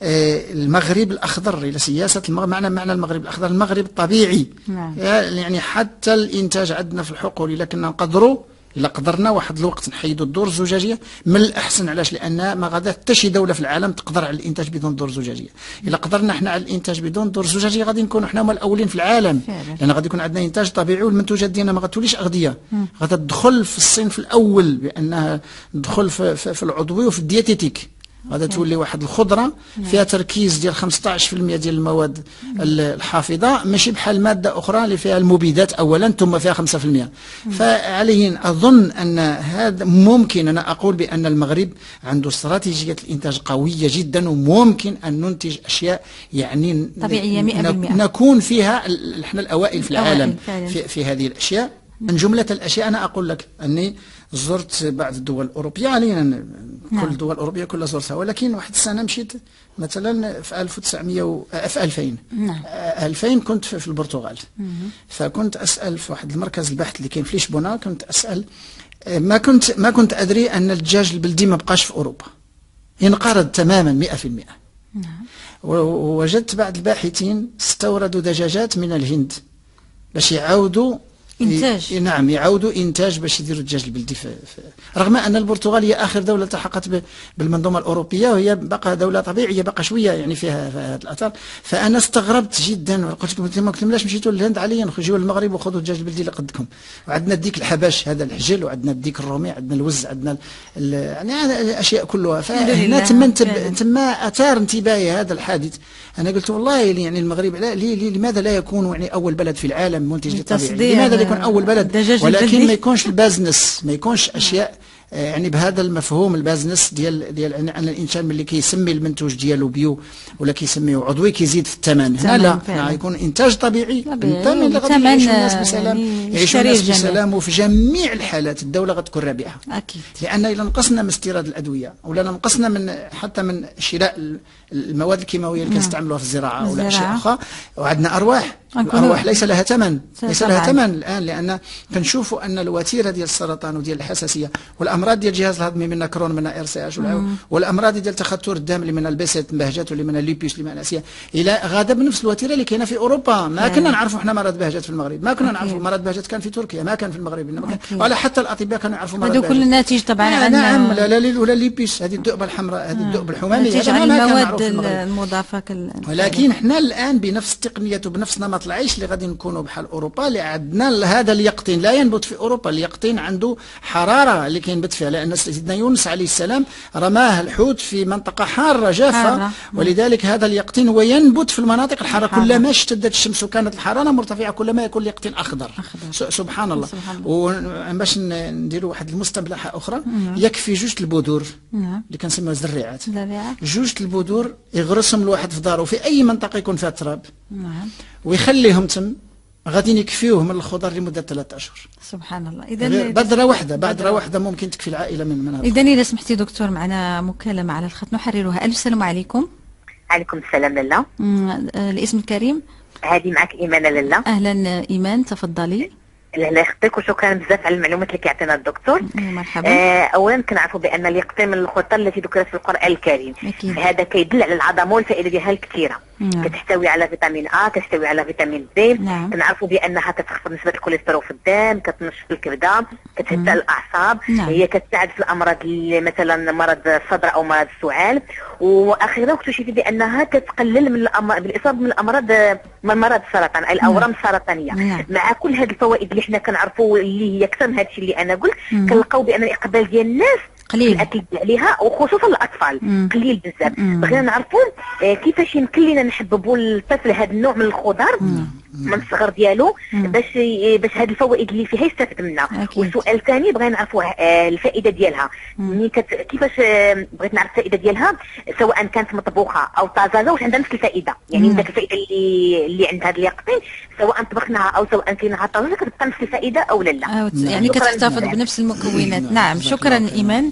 Speaker 2: المغرب الأخضر، إلى سياسة معنى المغرب الأخضر، المغرب الطبيعي. يعني حتى الإنتاج عندنا في الحقول إلا كنا نقدروا، إلا قدرنا واحد الوقت نحيدوا الدور الزجاجيه من الأحسن. علاش؟ لأن ما غادا حتى شي دولة في العالم تقدر على الإنتاج بدون دور زجاجيه. إلا قدرنا احنا على الإنتاج بدون دور زجاجيه غادي نكونوا احنا هما الأولين في العالم، لأن غادي يكون عندنا إنتاج طبيعي، والمنتوجات ديالنا ما غتوليش أغذية، غادا تدخل في الصنف الأول بأنها تدخل في العضوي وفي الدياتيتيك. غادا تولي واحد الخضره فيها تركيز ديال 15% ديال المواد الحافظه، ماشي بحال ماده اخرى اللي فيها المبيدات اولا ثم فيها 5%. فعليا اظن ان هذا ممكن، انا اقول بان المغرب عنده استراتيجيه الانتاج قويه جدا، وممكن ان ننتج اشياء يعني
Speaker 1: طبيعيه 100%،
Speaker 2: نكون فيها احنا الاوائل في العالم في هذه الاشياء. من جمله الاشياء انا اقول لك اني زرت بعض الدول الأوروبية، علينا كل الدول الأوروبية كلها زرتها، ولكن واحد السنة مشيت مثلا في 2000 2000 كنت في البرتغال. فكنت أسأل في واحد المركز البحث اللي كاين في لشبونة، كنت أسأل، ما كنت أدري أن الدجاج البلدي ما بقاش في أوروبا، انقرض تماما 100%. ووجدت بعض الباحثين استوردوا دجاجات من الهند باش يعاودوا إنتاج. نعم، يعودوا إنتاج باش يديروا الدجاج البلدي رغم أن البرتغال هي آخر دولة التحقت بالمنظومة الأوروبية، وهي بقى دولة طبيعية، بقى شوية يعني فيها هذا الأثر. فأنا استغربت جدا، قلت لهم علاش مشيتوا للهند؟ عليا نخرجوا للمغرب وخذوا الدجاج البلدي اللي قدكم. وعندنا الديك الحبش هذا الحجل، وعندنا الديك الرومي، عندنا الوز، عندنا يعني الأشياء كلها. فهنا تم أثار انتباهي هذا الحادث. أنا قلت والله يعني المغرب لماذا لا يكون يعني أول بلد في العالم منتج للطبيعي؟ لماذا لا يكون أول بلد، ولكن ما يكونش البازنس، ما يكونش أشياء يعني بهذا المفهوم البازنس ديال ان الانسان ملي كيسمي المنتوج ديالو بيو ولا كيسميه عضوي كيزيد في الثمن. هنا لا يكون انتاج طبيعي بالثمن اللي غادي يعيش الناس بسلام، يعيشوا الناس بسلام، وفي جميع الحالات الدوله غتكون رابحه اكيد. لان الا نقصنا من استيراد الادويه ولا نقصنا من حتى من شراء المواد الكيماويه اللي كنستعملوها في الزراعه ولا اشياء اخرى، وعندنا ارواح ليس لها ثمن، ليس لها ثمن الان، لان كنشوفوا ان الوتيره ديال السرطان وديال الحساسيه والامراض ديال الجهاز الهضمي، منها كرون، منها RCH، والامراض ديال تخثر الدم اللي منها البيسيت بهجات، واللي منها الليبيس، اللي منها الاسيه، الى غاده بنفس الوتيره اللي كاينه في اوروبا. ما كنا نعرفوا احنا مرض بهجات في المغرب، ما كنا نعرفوا مرض بهجات كان في تركيا، ما كان في المغرب، ولا حتى الاطباء كانوا يعرفوا مرض
Speaker 1: بهجات. هذا كل الناتج طبعا عن
Speaker 2: نعم ولا الليبيس، هذه الذؤبه الحمراء، هذه الذؤبه الحماميه،
Speaker 1: ناتج عن المواد المضافه.
Speaker 2: ولكن احنا الان بنفس التقنيات وبنفس نمط العيش اللي غادي نكونوا بحال اوروبا، اللي عندنا هذا اليقطين لا ينبت في اوروبا. اليقطين عنده حراره اللي كينبت فيها، لان سيدنا يونس عليه السلام رماه الحوت في منطقه حاره جافه، ولذلك هذا اليقطين هو ينبت في المناطق الحاره. كلما اشتدت الشمس وكانت الحراره مرتفعه كلما يكون اليقطين اخضر. سبحان الله. وباش نديروا واحد المستبلحه اخرى، يكفي جوج البذور اللي كنسميوها الزريعات، جوج البذور يغرسهم الواحد في داره في اي منطقه يكون فيها التراب، ويخليهم تم، غادي يكفيوه من الخضر لمده 3 أشهر.
Speaker 1: سبحان الله. اذا
Speaker 2: بذره واحده ممكن تكفي العائله من هذا.
Speaker 1: اذا اذا سمحتي دكتور، معنا مكالمه على الخط نحررها. السلام عليكم.
Speaker 5: عليكم السلام لاله.
Speaker 1: الاسم الكريم؟
Speaker 5: هذه معك ايمان لاله.
Speaker 1: اهلا ايمان، تفضلي.
Speaker 5: الله يخطيك، وشكرا بزاف على المعلومات اللي كيعطينا الدكتور.
Speaker 1: مرحبا.
Speaker 5: اولا كنعرفوا بان اليقطين من الخضر التي ذكرت في القران الكريم، هذا كيدل على العظمه والفائده ديالها الكثيره. كتحتوي على فيتامين كتحتوي على فيتامين بي. كنعرفوا بانها كتخفض نسبه الكوليسترول في الدم، كتنشط الكبده، كتهدأ الاعصاب. هي كتساعد في الامراض اللي مثلا مرض الصدر او مرض السعال. واخيرا اكتشف بانها كتقلل من بالاصابه من الامراض من مرض السرطان، اي الاورام السرطانيه. مع كل هذه الفوائد اللي حنا كنعرفوا اللي هي اكثر من هذا الشيء اللي انا قلت، كنلقاو بان الاقبال ديال الناس
Speaker 1: قليل
Speaker 5: الاكل عليها، وخصوصا الاطفال قليل بزاف. بغينا نعرفوا كيفاش يمكن لنا نحببوا الطفل هذا النوع من الخضر من الصغر ديالو باش هذه الفوائد اللي فيها يستافد منها. والسؤال الثاني بغينا نعرفوا الفائده ديالها، كيفاش بغيت نعرف الفائده ديالها، سواء كانت مطبوخه او طازجه، واش عندها نفس الفائده، يعني داك الفائده اللي عند هذا اليقطين سواء طبخناها او سواء كاينها طازجه كتبقى نفس الفائده او لا.
Speaker 1: يعني كتحتفظ بنفس المكونات. نعم شكرا ايمان.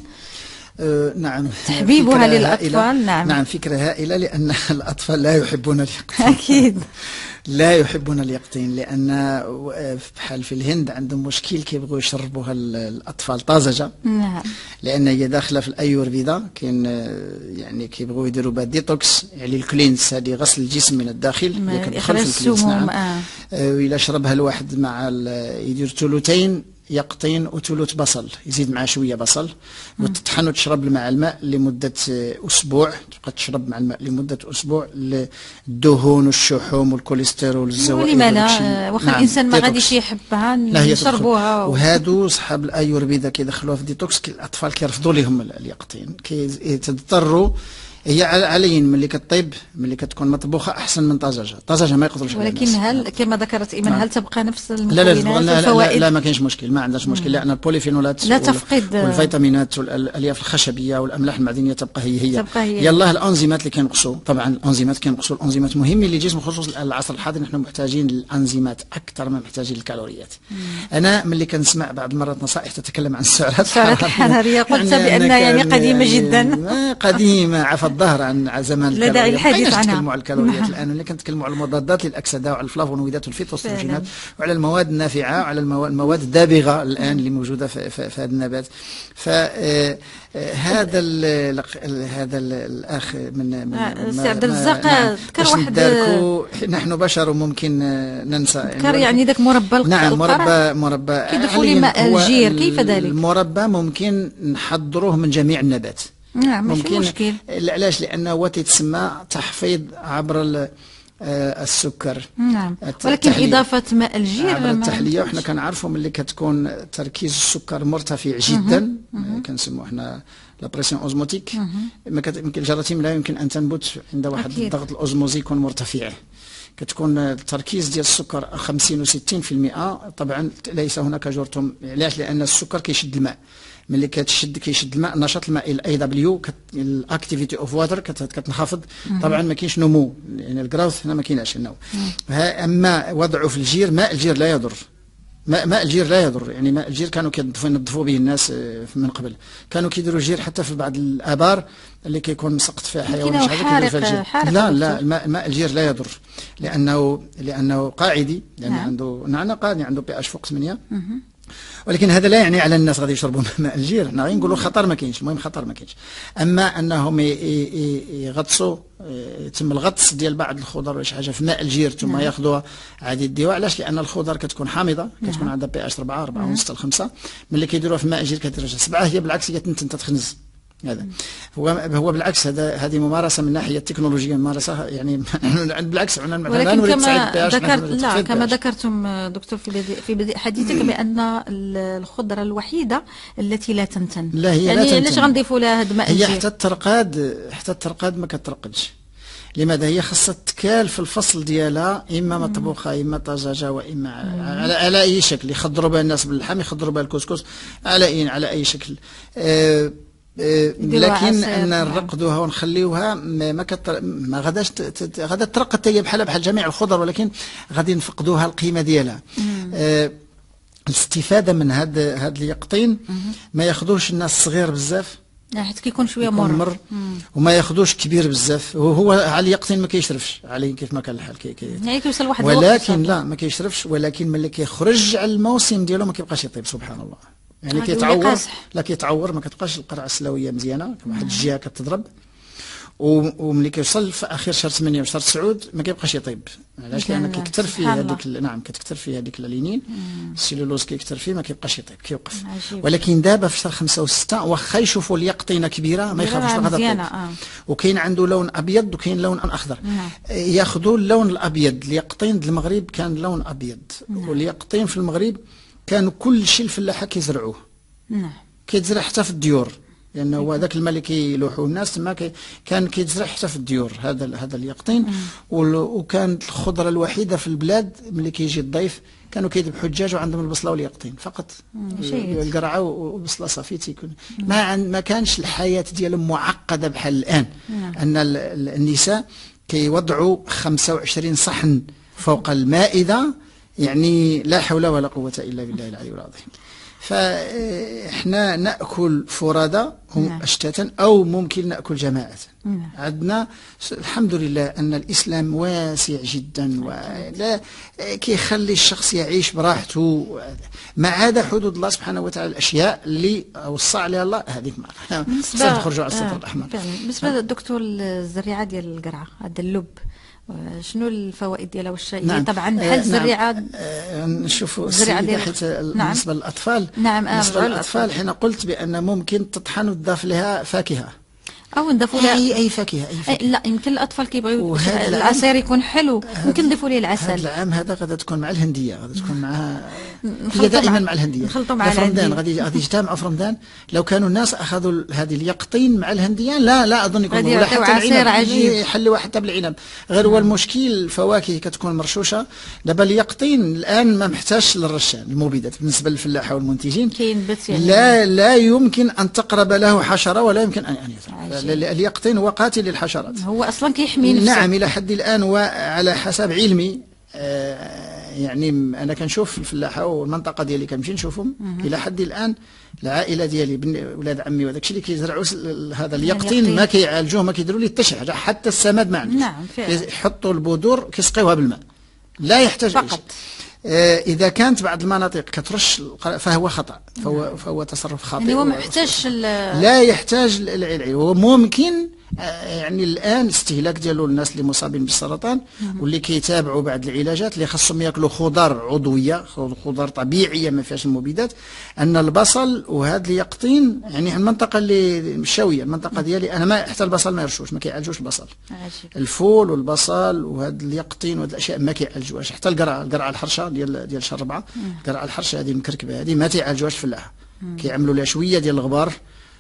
Speaker 2: نعم،
Speaker 1: تحبيبها للأطفال.
Speaker 2: نعم فكرة هائلة، لأن الأطفال لا يحبون اليقطين.
Speaker 1: أكيد
Speaker 2: لا يحبون اليقطين، لأن بحال في الهند عندهم مشكل كيبغوا يشربوها الأطفال طازجة.
Speaker 1: نعم.
Speaker 2: لأن هي داخلة في الأيورفيدا، كاين يعني كيبغوا يديروا بها ديتوكس، يعني الكلينس، هذه غسل الجسم من الداخل، هي كتدخل في الكلينس. نعم. وإلا شربها الواحد مع يدير ثلثين يقطين وثلث بصل، يزيد معاه شويه بصل، وتطحن وتشرب مع الماء لمده اسبوع، تبقى تشرب مع الماء لمده اسبوع الدهون والشحوم والكوليسترول والزوائد.
Speaker 1: ولما لا واخا الانسان ما غاديش يحبها نشربوها.
Speaker 2: وهادو صحاب الايورفيدا كيدخلوها في ديتوكس، الاطفال كيرفضوا لهم اليقطين، كيتضطروا. هي عليا ملي كطيب، ملي كتكون مطبوخه احسن من طازجه ما يقدروش.
Speaker 1: ولكن هل كما ذكرت ايمان هل تبقى نفس المكونات
Speaker 2: والفوائد؟ لا ما كاينش مشكل، ما عندناش مشكل، لان البوليفينولات
Speaker 1: لا تفقد،
Speaker 2: والفيتامينات والالياف الخشبيه والاملاح المعدنيه تبقى هي. يلاه الانزيمات اللي كينقصوا، طبعا الانزيمات كينقصوا، الانزيمات مهمين للجسم، خصوصا العصر الحاضر نحن محتاجين للانزيمات اكثر ما محتاجين للكالوريات. انا ملي كنسمع بعض المرات نصائح تتكلم عن السعرات
Speaker 1: الحراريه قلت بان يعني قديمه جدا،
Speaker 2: قديمه عفى الظهر عن زمان.
Speaker 1: لا داعي للحديث عنها.
Speaker 2: نتكلموا على الكالوريات الان، اللي كنتكلموا على المضادات للاكسده وعلى الفلافونويدات والفيتوستروجينات وعلى المواد النافعه وعلى المواد الدابغه الان اللي موجوده في هذا النبات. ف هذا الاخ من
Speaker 1: سي عبد الرزاق ذكر واحد،
Speaker 2: نحن بشر وممكن ننسى.
Speaker 1: ذكر يعني ذاك مربى
Speaker 2: نعم، مربى
Speaker 1: كيضيفوا لي ماء الجير، كيف ذلك؟
Speaker 2: المربى ممكن نحضروه من جميع النبات.
Speaker 1: نعم ماشي مشكل.
Speaker 2: علاش؟ لانه هو تيتسمى تحفيظ عبر السكر.
Speaker 1: نعم، ولكن إضافة ماء الجير
Speaker 2: عبر التحلية، وحنا كنعرفوا ملي كتكون تركيز السكر مرتفع جدا، كنسموه حنا لا بريسيون اوزموتيك، يمكن الجراثيم لا يمكن ان تنبت عند واحد الضغط الاوزموزي يكون مرتفع. كتكون التركيز ديال السكر 50 و60%. طبعا ليس هناك جرثوم. علاش؟ لان السكر كيشد الماء، ملي كيشد الماء، النشاط المائي الاي دبليو، الاكتيفيتي اوف واتر كتنخفض. طبعا ما كاينش نمو، يعني الجراوث هنا ما كايناش النمو. اما وضعه في الجير، ماء الجير لا يضر. ماء الجير لا يضر، يعني ماء الجير كانوا ينظفوا به الناس من قبل، كانوا كيديروا الجير حتى في بعض الابار اللي كيكون مسقط فيها حيوان مش عارف كيديروا فيها الجير. لا ماء الجير لا يضر، لانه قاعدي، لان عنده pH فوق 8. ولكن هذا لا يعني على الناس غادي يشربوا ماء الجير. حنا غير نقولوا خطر ما كاينش، المهم خطر ما كاينش. اما انهم يغطسوا، يتم الغطس ديال بعض الخضر ولا شي حاجه في ماء الجير ثم ياخذوها عادي يديوها. علاش؟ لان الخضر كتكون حامضه، كتكون عندها pH 4 ونص حتى 5. ملي كيديروها في ماء الجير كترجع 7. هي بالعكس هي تتخنز. هذا هو بالعكس، هذه ممارسه من الناحيه التكنولوجيه، ممارسه يعني بالعكس.
Speaker 1: ولكن كما ذكرتم دكتور في بدء حديثك بان الخضره الوحيده التي لا تنتن.
Speaker 2: لا هي
Speaker 1: يعني
Speaker 2: لا تنتن.
Speaker 1: علاش غنضيفوا لها هذا الماء الجير؟
Speaker 2: هي حتى الترقاد ما كترقدش. لماذا؟ هي خاصها تكال في الفصل ديالها، اما مطبوخه اما طازجه واما على اي شكل. يخضروا بها الناس باللحم، يخضروا بها الكسكس، على اي شكل. لكن ان نرقدوها ونخليوها ما غاداش غادا ترقد هي بحال جميع الخضر، ولكن غادي نفقدوها القيمه ديالها. الاستفاده من هذا اليقطين ما ياخذوش الناس صغير بزاف،
Speaker 1: حيت كيكون شويه مر،
Speaker 2: وما ياخذوش كبير بزاف. وهو على اليقطين ما كيشرفش عليه كيف ما كان الحال
Speaker 1: يعني كيوصل واحد
Speaker 2: ولكن لا ما كيشرفش. ولكن ملي كيخرج على الموسم ديالو ما كيبقاش يطيب، سبحان الله. يعني كيتعور ما كتبقاش القرعه السلويه مزيانه، واحد الجهه كتضرب. وملي كيوصل في اخر شهر 8 وشهر 9 ما كيبقاش يطيب. علاش؟ لان كيكثر فيه هذيك كتكثر فيه هذيك اللينين، السيلولوز كيكثر فيه ما كيبقاش يطيب، كيوقف. ولكن دابا في شهر 5 و6 واخا يشوفوا اليقطينه كبيره ما يخافوش غادا تطيب. وكاين عنده لون ابيض وكاين لون اخضر. ياخذوا اللون الابيض. اليقطين المغرب كان لون ابيض، واليقطين في المغرب كانوا كل شيء الفلاحه كيزرعوه. كيتزرع حتى في الديور، لانه هو هذاك الماء اللي كيلوحوا الناس تما كان كيتزرع حتى في الديور هذا اليقطين. وكانت الخضره الوحيده في البلاد ملي كيجي الضيف كانوا كيذبحوا الدجاج وعندهم البصله واليقطين فقط. القرعه والبصله صافي تيكون. ما كانش الحياه ديالهم معقده بحال الان. ان النساء كيوضعوا 25 صحن فوق المائده، يعني لا حول ولا قوة إلا بالله العلي العظيم. فإحنا نأكل فرادى هم أشتاتا، أو ممكن نأكل جماعة. عندنا الحمد لله أن الإسلام واسع جدا، ولا كيخلي الشخص يعيش براحته ما عدا حدود الله سبحانه وتعالى. الأشياء اللي وصى عليها الله هذيك ما نخرجوا على السطر الأحمر.
Speaker 1: بالنسبة للدكتور الزريعة ديال القرعة، هذا اللب شنو الفوائد ديالها؟ واش هي طبعا بحال الزريعه؟
Speaker 2: نشوفوا الزريعه حيت بالنسبه للاطفال. بالنسبه للاطفال حين قلت بان ممكن تطحن وتضاف لها فاكهه
Speaker 1: او نضيفوا لها
Speaker 2: اي فاكهه.
Speaker 1: لا يمكن الاطفال كيبغيو العصير يكون حلو، ممكن نضيفوا ليه العسل.
Speaker 2: هذا العام هذا غادا تكون مع الهنديه، غادا تكون معها، هي دائما مع الهنديه.
Speaker 1: نخلطوا مع
Speaker 2: رمضان غادي يجتمعوا في رمضان. لو كانوا الناس اخذوا هذه اليقطين مع الهنديه لا اظن يكون ولا حتى العنب يحلوا حتى بالعنب. غير هو المشكل الفواكه كتكون مرشوشه. دابا اليقطين الان ما محتاجش للرشان المبيدات بالنسبه للفلاحه والمنتجين. لا يمكن ان تقرب له حشره ولا يمكن ان يترك. اليقطين هو قاتل للحشرات،
Speaker 1: هو اصلا كيحمي نفسه.
Speaker 2: نعم الى حد الان. وعلى حسب علمي يعني انا كنشوف في الفلاحه والمنطقه ديالي كنمشي نشوفهم الى حد الان. العائله ديالي ولاد عمي وهذاك الشيء اللي كيزرعوا هذا اليقطين ما كيعالجوه، ما كيديروا ليه حتى شي حاجه، حتى السماد ما عندوش.
Speaker 1: نعم
Speaker 2: يحطوا البذور كيسقيوها بالماء، لا يحتاج
Speaker 1: فقط.
Speaker 2: إذا كانت بعض المناطق كترش فهو خطأ، فهو تصرف خاطئ.
Speaker 1: يعني هو ما يحتاجش
Speaker 2: لا يحتاج العلاج. وممكن يعني الآن استهلاك ديالو الناس اللي مصابين بالسرطان واللي كيتابعوا بعض العلاجات اللي خاصهم ياكلوا خضار عضوية، خضار طبيعية ما فيهاش المبيدات. أن البصل وهذا اليقطين يعني المنطقة اللي الشاوية، المنطقة ديالي أنا ما حتى البصل ما يرشوش، ما كيعالجوش البصل. الفول والبصل وهذا اليقطين وهذه الأشياء ما كيعالجوهاش. حتى القرعة الحرشة ديال شهر 4، القرعة الحرشة هذه المكركبة هذه ما تيعالجوهاش الفلاحة. كيعملوا لها شوية ديال الغبار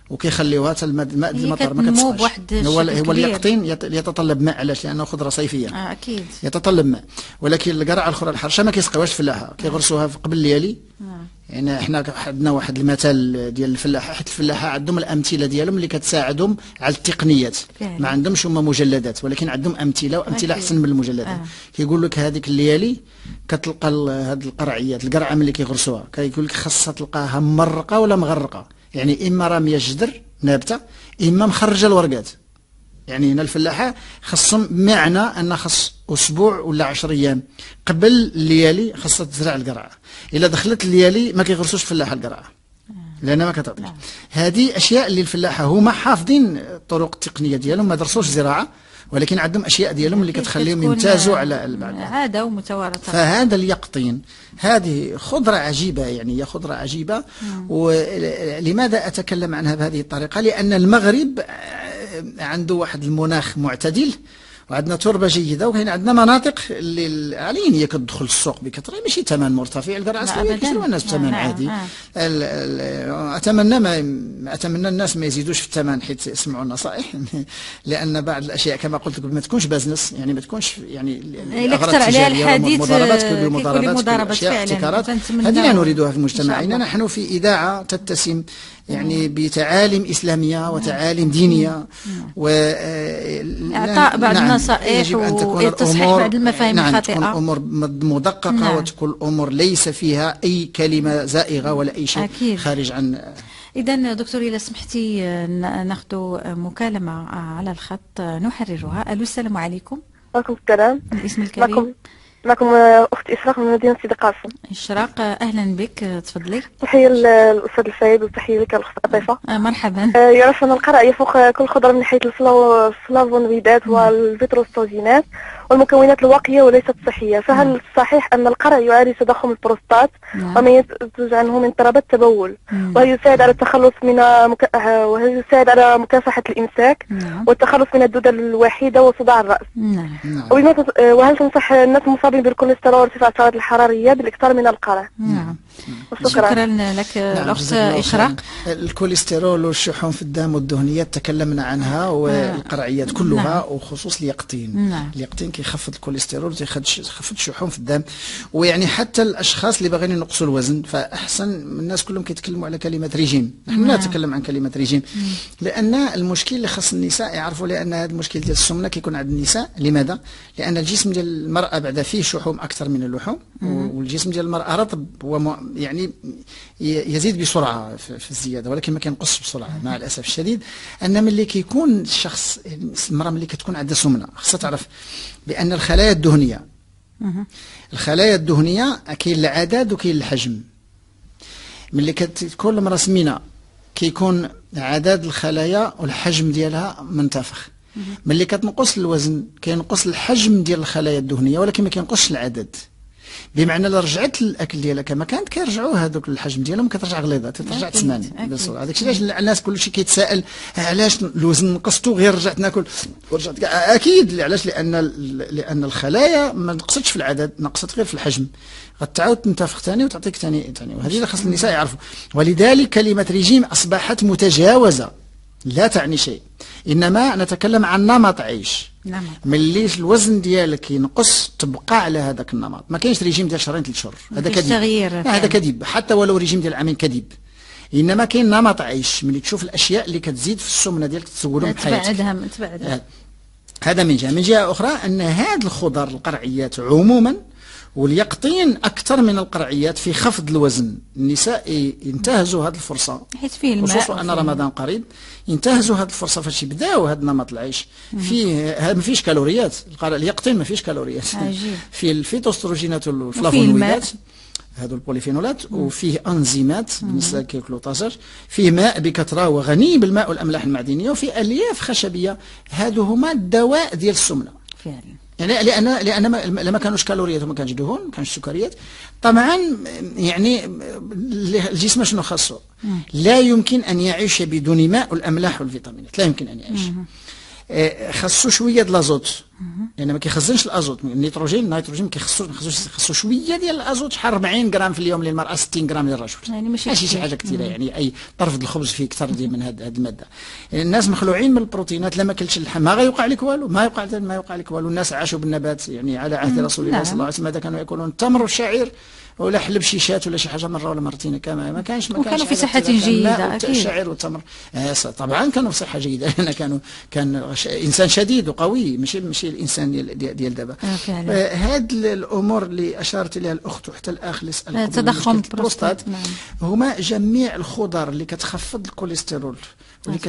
Speaker 2: وكيخليوها حتى الماء المطر ما كتسقاش. هو اليقطين يتطلب ماء، علاش؟ لانه خضره صيفيه
Speaker 1: اكيد
Speaker 2: يتطلب ماء. ولكن القرع الاخرى الحرشه ما كيسقيوهاش الفلاحه، كيغرسوها قبل الليالي. يعني احنا عندنا واحد المثال ديال الفلاحه، حيت الفلاحه عندهم الامثله ديالهم اللي كتساعدهم على التقنيات. ما عندهمش هما مجلدات، ولكن عندهم امثله، وامثله احسن من المجلدات. كيقول لك هذيك الليالي كتلقى هاد القرعيات، القرعه ملي كيغرسوها كيقول لك خاصها تلقاها مرقه ولا مغرقه، يعني اما راميه الجدر نابته، اما مخرجه الورقات. يعني هنا الفلاحه خاصهم معنى ان خاص اسبوع ولا 10 ايام قبل الليالي خاصها تزرع القرعه. الا دخلت الليالي ما كيغرسوش الفلاحه القرعه لان ما كتعطيش. هذه اشياء اللي الفلاحه هما حافظين الطرق التقنيه ديالهم، ما درسوش زراعه، ولكن عندهم اشياء ديالهم اللي كتخليهم يمتازوا على
Speaker 1: عاده ومتوارثه.
Speaker 2: فهذا اليقطين هذه خضره عجيبه، يعني هي خضره عجيبه. ولماذا اتكلم عنها بهذه الطريقه؟ لان المغرب عنده واحد المناخ معتدل، وعندنا تربه جيده، وكاين عندنا مناطق اللي عاليين هي كتدخل السوق بكثره، ماشي ثمن مرتفع. القرعه السلويه كيشريوها الناس بثمن عادي. اتمنى الناس ما يزيدوش في الثمن حيت يسمعوا النصائح لان بعض الاشياء كما قلت لكم ما تكونش بزنس، يعني ما تكونش يعني
Speaker 1: اكثر عليها الحديث
Speaker 2: مضاربات فعلا ابتكارات. هذه لا نريدها في مجتمعنا. نحن في اذاعه تتسم يعني بتعاليم اسلاميه وتعاليم دينيه،
Speaker 1: اعطاء بعض النصائح وتصحيح بعض المفاهيم الخاطئه.
Speaker 2: تكون الامور مدققه، وتكون الامور ليس فيها اي كلمه زائغه ولا اي شيء أكيد. خارج عن.
Speaker 1: اذا دكتور اذا سمحتي ناخذ مكالمه على الخط نحررها. الو السلام عليكم.
Speaker 6: وعليكم السلام.
Speaker 1: الاسم الكريم؟
Speaker 6: معكم اخت اشراق من مدينه سيدي قاسم.
Speaker 1: اشراق اهلا بك، تفضلي.
Speaker 6: تحيه للاستاذ الفايد وتحيه لك الاخت عطيفه.
Speaker 1: مرحبا.
Speaker 6: يعرف ان القرع يفوق كل خضره من حيث الفلافونويدات والفيتروستوجينات والمكونات الواقيه وليست الصحيه، فهل صحيح ان القرع يعالج تضخم البروستات وما ينتج عنه من اضطرابات التبول، وهل يساعد على التخلص من وهل يساعد على مكافحه الامساك والتخلص من الدودة الوحيده وصداع الراس؟ وهل تنصح الناس المصابين بالكوليسترول وارتفاع السعرات الحراريه بالاكثار من القرع؟
Speaker 1: شكرا لك الاخت اشراق.
Speaker 2: الكوليسترول والشحوم في الدم والدهنيات تكلمنا عنها، والقرعيات كلها وخصوص اليقطين. اليقطين كيخفض الكوليسترول ويخفض الشحوم في الدم. ويعني حتى الاشخاص اللي باغيين ينقصوا الوزن فاحسن الناس كلهم كيتكلموا على كلمه ريجيم. نحن لا نتكلم عن كلمه ريجيم لان المشكل اللي خاص النساء يعرفوا، لان هذا المشكل ديال السمنه كيكون عند النساء. لماذا؟ لان الجسم ديال المراه بعدا فيه شحوم اكثر من اللحوم، والجسم ديال المراه رطب يعني يزيد بسرعه في الزياده، ولكن ما كينقصش بسرعه مع الاسف الشديد. ان ملي كيكون الشخص المراه ملي كتكون عندها سمنه خاصها تعرف بان الخلايا الدهنيه كاين العدد وكاين الحجم. ملي كتكون المراه سمينه كيكون عدد الخلايا والحجم ديالها منتفخ. ملي كتنقص الوزن كينقص الحجم ديال الخلايا الدهنيه ولكن ما كينقصش العدد. بمعنى الا رجعت الاكل ديالها كما كانت كيرجعوا هذوك الحجم ديالهم كترجع غليظه، ترجع تسماني. هذاك الشيء علاش الناس كلشي كيتسائل علاش الوزن نقصتو غير رجعت ناكل ورجعت. اكيد علاش؟ لان الخلايا ما نقصتش في العدد، نقصت غير في الحجم، غتعاود تنتفخ ثاني وتعطيك ثاني. وهذه اللي خاص النساء يعرفوا. ولذلك كلمه ريجيم اصبحت متجاوزه لا تعني شيء، انما نتكلم عن نمط عيش. ملي الوزن ديالك ينقص تبقى على هذاك النمط. ما كاينش ريجيم ديال شهرين 3 شهور، هذا كذب. هذا كذب، حتى ولو ريجيم ديال عامين كذب. انما كاين نمط عيش. ملي تشوف الاشياء اللي كتزيد في السمنه ديالك تسولهم بحياتك
Speaker 1: تبعدها.
Speaker 2: هذا من جهه. من جهه اخرى ان هذه الخضر القرعيات عموما واليقطين اكثر من القرعيات في خفض الوزن. النساء ينتهزوا هذه الفرصه
Speaker 1: حيت فيه الماء،
Speaker 2: خصوصا ان رمضان قريب، ينتهزوا هذه الفرصه فاش يبداو هذا نمط العيش. فيه ما فيش كالوريات، اليقطين ما فيش كالوريات. فيه الفيتوستروجينات والفلافونويدات هذو البوليفينولات، وفيه انزيمات بالنسبه للكيكلوطازر، فيه ماء بكثره وغني بالماء والاملاح المعدنيه، وفيه الياف خشبيه. هادو هما الدواء ديال السمنه فعلا. يعني لان لما كانوش كالوريات وما كانش دهون ما كانش سكريات طبعا يعني الجسم شنو خاصو؟ لا يمكن ان يعيش بدون ماء والاملاح والفيتامينات، لا يمكن ان يعيش. خاصو شويه د لازوت لان ما كيخزنش الازوت. النيتروجين ما كيخصو شويه ديال الازوت، شحال 40 غرام في اليوم للمراه، 60 غرام للرجل،
Speaker 1: يعني ماشي
Speaker 2: شي حاجه كثيره. يعني اي طرف الخبز فيه اكثر ديال من هذه الماده. يعني الناس مخلوعين من البروتينات، لا ما كلتش اللحم ما غيوقع لك والو، ما يوقع لك والو. الناس عاشوا بالنبات، يعني على عهد رسول الله صلى الله عليه وسلم هذا كانوا ياكلون التمر والشعير ولا حلب شيشات ولا شي حاجه مره ولا مرتين، ما كانش
Speaker 1: وكانوا في صحه جيده اكيد.
Speaker 2: الشعير والتمر طبعا كانوا في صحه جيده، لان كان انسان شديد وقوي، ماشي الانسان ديال دابا. هاد الامور اللي اشارت اليها الاخت وحتى الاخ اللي سال
Speaker 1: تضخم
Speaker 2: البروستات هما جميع الخضر اللي كتخفض الكوليسترول واللي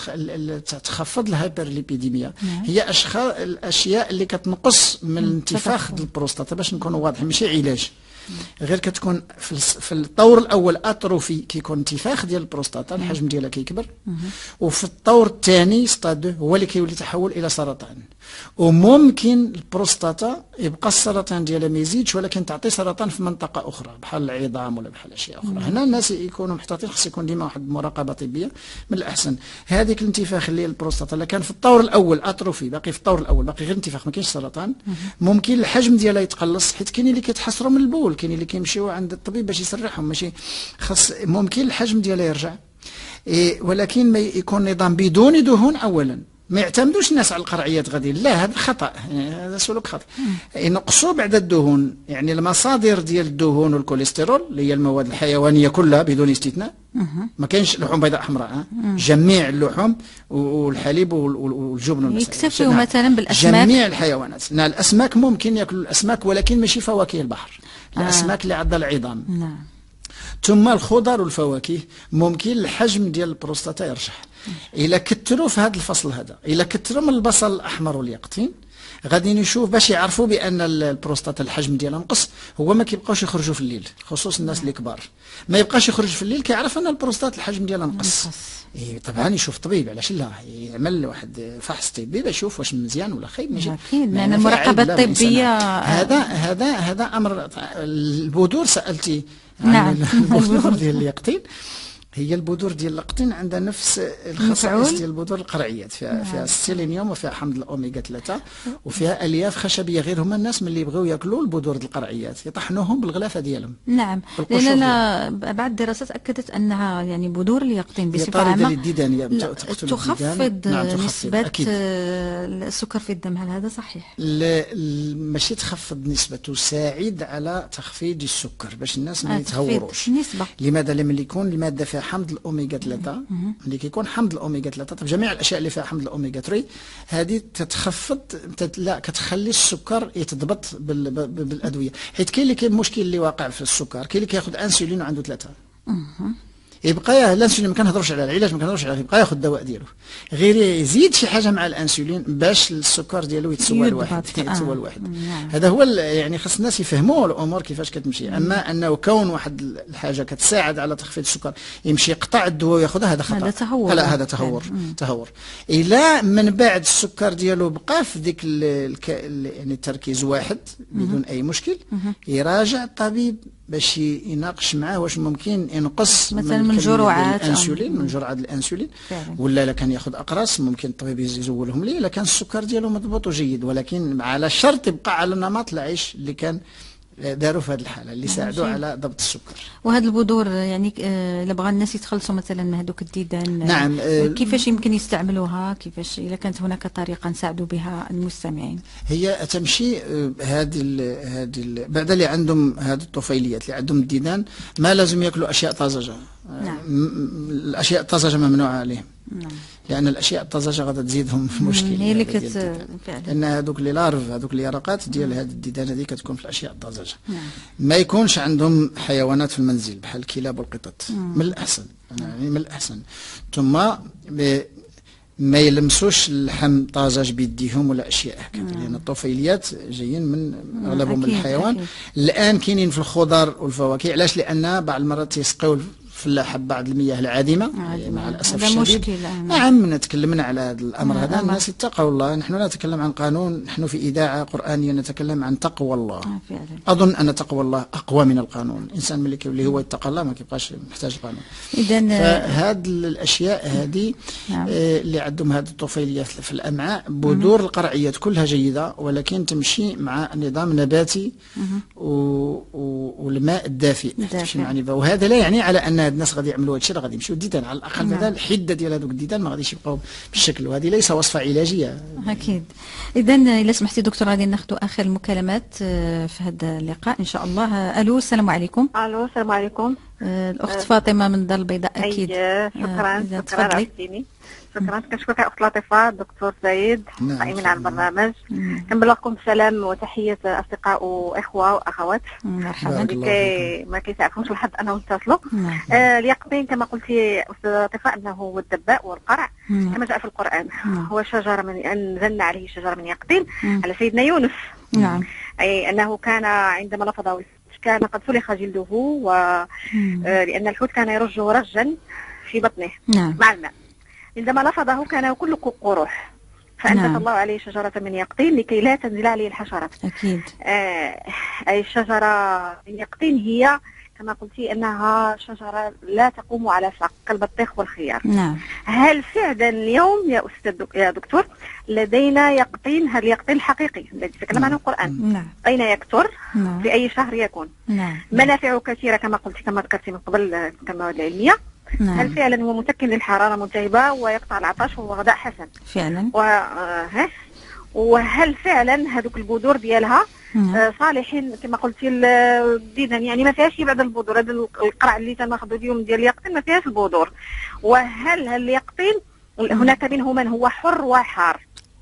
Speaker 2: كتخفض الهايبرليبيديميا. هي الاشياء اللي كتنقص من انتفاخ البروستات. باش نكونوا واضحين ماشي علاج، غير كتكون في الطور الاول اتروفي، كيكون انتفاخ ديال البروستاتا، الحجم ديالها كيكبر. وفي الطور الثاني ستاد هو اللي كيولي تحول الى سرطان. وممكن البروستاتا يبقى السرطان ديالها ما يزيدش، ولكن تعطي سرطان في منطقه اخرى بحال العظام ولا بحال اشياء اخرى. هنا الناس يكونوا محتاطين، خص يكون ديما واحد المراقبه طبيه من الاحسن. هذيك الانتفاخ اللي البروستاتا اللي كان في الطور الاول اتروفي، باقي في الطور الاول باقي غير انتفاخ ما كاينش سرطان، ممكن الحجم ديالها يتقلص، حيت كاين اللي كيتحسروا من البول، كاين اللي كيمشيو عند الطبيب باش يسرحهم، ماشي خاص ممكن الحجم ديالها يرجع. ولكن ما يكون نظام بدون دهون. اولا ما يعتمدوش الناس على القرعيات غادي، لا هذا خطا، هذا سلوك خطا. ينقصوا بعد الدهون، يعني المصادر ديال الدهون والكوليسترول اللي هي المواد الحيوانيه كلها بدون استثناء. ما كاينش لحوم بيضاء حمراء، جميع اللحوم والحليب والجبن والمسائل.
Speaker 1: يكتفوا مثلا بالاسماك،
Speaker 2: جميع الحيوانات. الاسماك ممكن ياكلوا الاسماك، ولكن ماشي فواكه البحر، الاسماك اللي عندها العظام. ثم الخضر والفواكه ممكن الحجم ديال البروستاتا يرجع. إلا كثروا في هذا الفصل هذا، إلا كثروا من البصل الأحمر واليقطين، غادي نشوف باش يعرفوا بأن البروستاتا الحجم ديالها نقص. هو ما كيبقاوش يخرجوا في الليل، خصوصا الناس اللي كبار ما يبقاش يخرج في الليل، كيعرف أن البروستاتا الحجم ديالها نقص. طبعا يشوف طبيب، علاش لا، يعمل واحد فحص طبي باش يشوف واش مزيان ولا خايب. ماشي
Speaker 1: لأن المراقبة الطبية
Speaker 2: هذا أمر. البذور سألتي
Speaker 1: نعم.
Speaker 2: البذور ديال اليقطين، هي البذور ديال اليقطين عندها نفس الخصائص ديال البذور القرعيات، فيها السيلينيوم وفيها حمض الاوميغا 3 وفيها الياف خشبيه. غير هما الناس ملي يبغيو ياكلوا البذور القرعيات يطحنوهم بالغلافه ديالهم.
Speaker 1: نعم، لان بعض الدراسات اكدت انها يعني بذور اليقطين بصفه عامه تخفض نسبه السكر في الدم. هل هذا صحيح؟
Speaker 2: ماشي تخفض نسبه، تساعد على تخفيض السكر باش الناس ما يتهوروش. لماذا؟ لما يكون الماده فيها حمض الاوميغا 3، اللي كيكون حمض الاوميغا 3 طب جميع الاشياء اللي فيها حمض الاوميغا 3 هذه تتخفض، لا كتخلي السكر يتضبط بالادويه. حيت كاين اللي مشكل اللي واقع في السكر، كاين اللي كياخذ انسولين وعنده 3 يبقى الانسولين ما كنهضروش على العلاج، ما كنهضروش على يبقى ياخذ الدواء ديالو، غير يزيد شي حاجه مع الانسولين باش السكر ديالو يتسوى لواحد. هذا هو يعني خص الناس يفهموا الامور كيفاش كتمشي. اما انه كون واحد الحاجه كتساعد على تخفيض السكر يمشي يقطع الدواء وياخذها، هذا خطا، هذا تهور. لا هذا تهور. الا من بعد السكر ديالو بقى في ديك يعني التركيز واحد بدون اي مشكل، يراجع الطبيب باش يناقش معاه واش ممكن ينقص
Speaker 1: مثلا من جرعات
Speaker 2: الانسولين، من جرعه الانسولين، ولا كان ياخذ اقراص ممكن الطبيب يزولهم ليه. الا كان السكر ديالو مضبوط وجيد، ولكن على شرط يبقى على نمط العيش اللي كان داروا في هذه الحاله، اللي ساعدوا على ضبط السكر.
Speaker 1: وهذه البذور يعني الا بغى الناس يتخلصوا مثلا من هذوك الديدان،
Speaker 2: نعم،
Speaker 1: كيفاش يمكن يستعملوها؟ كيفاش اذا كانت هناك طريقه نساعدوا بها المستمعين؟
Speaker 2: هي تمشي هذه بعد اللي عندهم هذه الطفيليات اللي عندهم الديدان ما لازم ياكلوا اشياء طازجه. نعم. الاشياء الطازجه ممنوعه عليهم. نعم. لان الاشياء الطازجه غادا تزيدهم في المشكل.
Speaker 1: هي اللي
Speaker 2: لان هذوك لي لارف، هذوك اليرقات ديال هذه الديدان هذه كتكون في الاشياء الطازجه. نعم. ما يكونش عندهم حيوانات في المنزل بحال الكلاب والقطط. من الاحسن، يعني من الاحسن. ثم ما يلمسوش اللحم طازج بيديهم ولا اشياء هكذا، لان الطفيليات جايين من اغلبهم من الحيوان. الان كاينين في الخضر والفواكه. علاش؟ لان بعض المرات تيسقيو الفلاحة ببعض المياه العادمة مع الأسف الشديد. نعم تكلمنا على هذا الأمر هذا. الناس اتقوا الله. نحن لا نتكلم عن قانون، نحن في إذاعة قرآنية نتكلم عن تقوى الله. أظن أن تقوى الله أقوى من القانون. الإنسان اللي هو يتقى الله ما كيبقاش محتاج قانون. فهذه الأشياء هذه اللي عندهم هذه الطفيليات في الأمعاء، بذور القرعيات كلها جيدة، ولكن تمشي مع نظام نباتي والماء الدافئ تمشي مع نظام. وهذا لا يعني على أن الناس غادي يعملوا هذا الشيء، غادي يمشيو الديدان على الأقل مثلا الحدة ديال هذوك الديدان ما غاديش يبقاو بالشكل، وهذه ليس وصفة علاجية.
Speaker 1: أكيد. إذا إلا سمحتي دكتور غادي ناخذوا آخر المكالمات في هذا اللقاء إن شاء الله. ألو السلام عليكم.
Speaker 7: ألو السلام عليكم.
Speaker 1: الأخت فاطمة من الدار البيضاء. أكيد.
Speaker 7: شكرا عرفتيني. شكرا. كنشكرك يا أخت لطيفة الدكتور سعيد قائمين على البرنامج. كنبلغكم السلام وتحية أصدقاء وإخوة وأخوات.
Speaker 1: مرحبا.
Speaker 7: ما كيساعدكمش الحظ أنهم يتصلوا. اليقطين كما قلتي أستاذة لطيفة أنه هو الدباء والقرع كما جاء في القرآن. هو شجرة من نزلنا عليه شجرة من يقطين على سيدنا يونس.
Speaker 1: نعم.
Speaker 7: أي أنه كان عندما لفظه كان قد سلخ جلده لأن الحوت كان يرجه رجا في بطنه مع الماء. عندما لفظه كان كل قروح، فأنبت الله عليه شجرة من يقطين لكي لا تنزل عليه الحشرات.
Speaker 1: أكيد.
Speaker 7: أي الشجرة من يقطين هي كما قلتي أنها شجرة لا تقوم على ساق كالبطيخ والخيار.
Speaker 1: نعم.
Speaker 7: هل فعلا اليوم يا دكتور لدينا يقطين، هذا اليقطين الحقيقي الذي تكلم عنه القرآن أين يكثر؟ في أي شهر يكون؟ منافعه كثيرة كما قلت كما ذكرتي من قبل كالمواد العلمية. هل فعلا هو مسكن للحرارة ملتهبة ويقطع العطش وهو غذاء حسن؟
Speaker 1: فعلا.
Speaker 7: وهل فعلا هذوك البذور ديالها صالحين كما قلتي الديدان، يعني ما فيهاش بعد البذور، هذا القرع اللي تناخذوا اليوم ديال اليقطين ما فيهاش البذور. وهل اليقطين هناك منه من هو حر وحار؟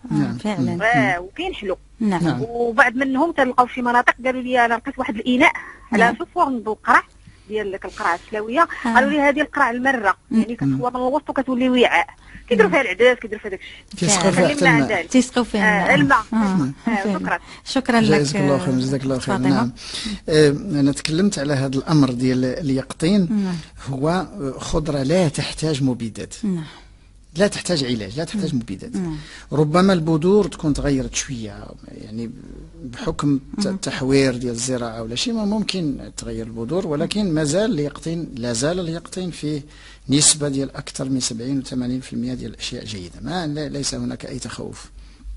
Speaker 1: فعلا.
Speaker 7: وكاين حلو.
Speaker 1: نعم.
Speaker 7: وبعض منهم تلقاو في مناطق قالوا لي انا لقيت واحد الاناء على فورم القرع ديال القرعه السلاويه، قالوا لي هذه القرعه المره يعني كتخوى من الوسط وكتولي وعاء كيديروا فيها العداس كيديروا فيها داكشي
Speaker 1: تيسقوا فيها
Speaker 7: الماء.
Speaker 1: شكرا لك.
Speaker 2: جزاك الله خير. جزاك الله خير. نعم. انا تكلمت على هذا الامر ديال اليقطين. هو خضره لا تحتاج مبيدات. لا تحتاج علاج، لا تحتاج مبيدات. ربما البذور تكون تغيرت شويه يعني بحكم التحوير ديال الزراعه ولا شيء ممكن تغير البذور، ولكن مازال اليقطين لا زال اليقطين فيه نسبه ديال اكثر من 70 و 80% ديال الاشياء جيده، ما ليس هناك اي تخوف.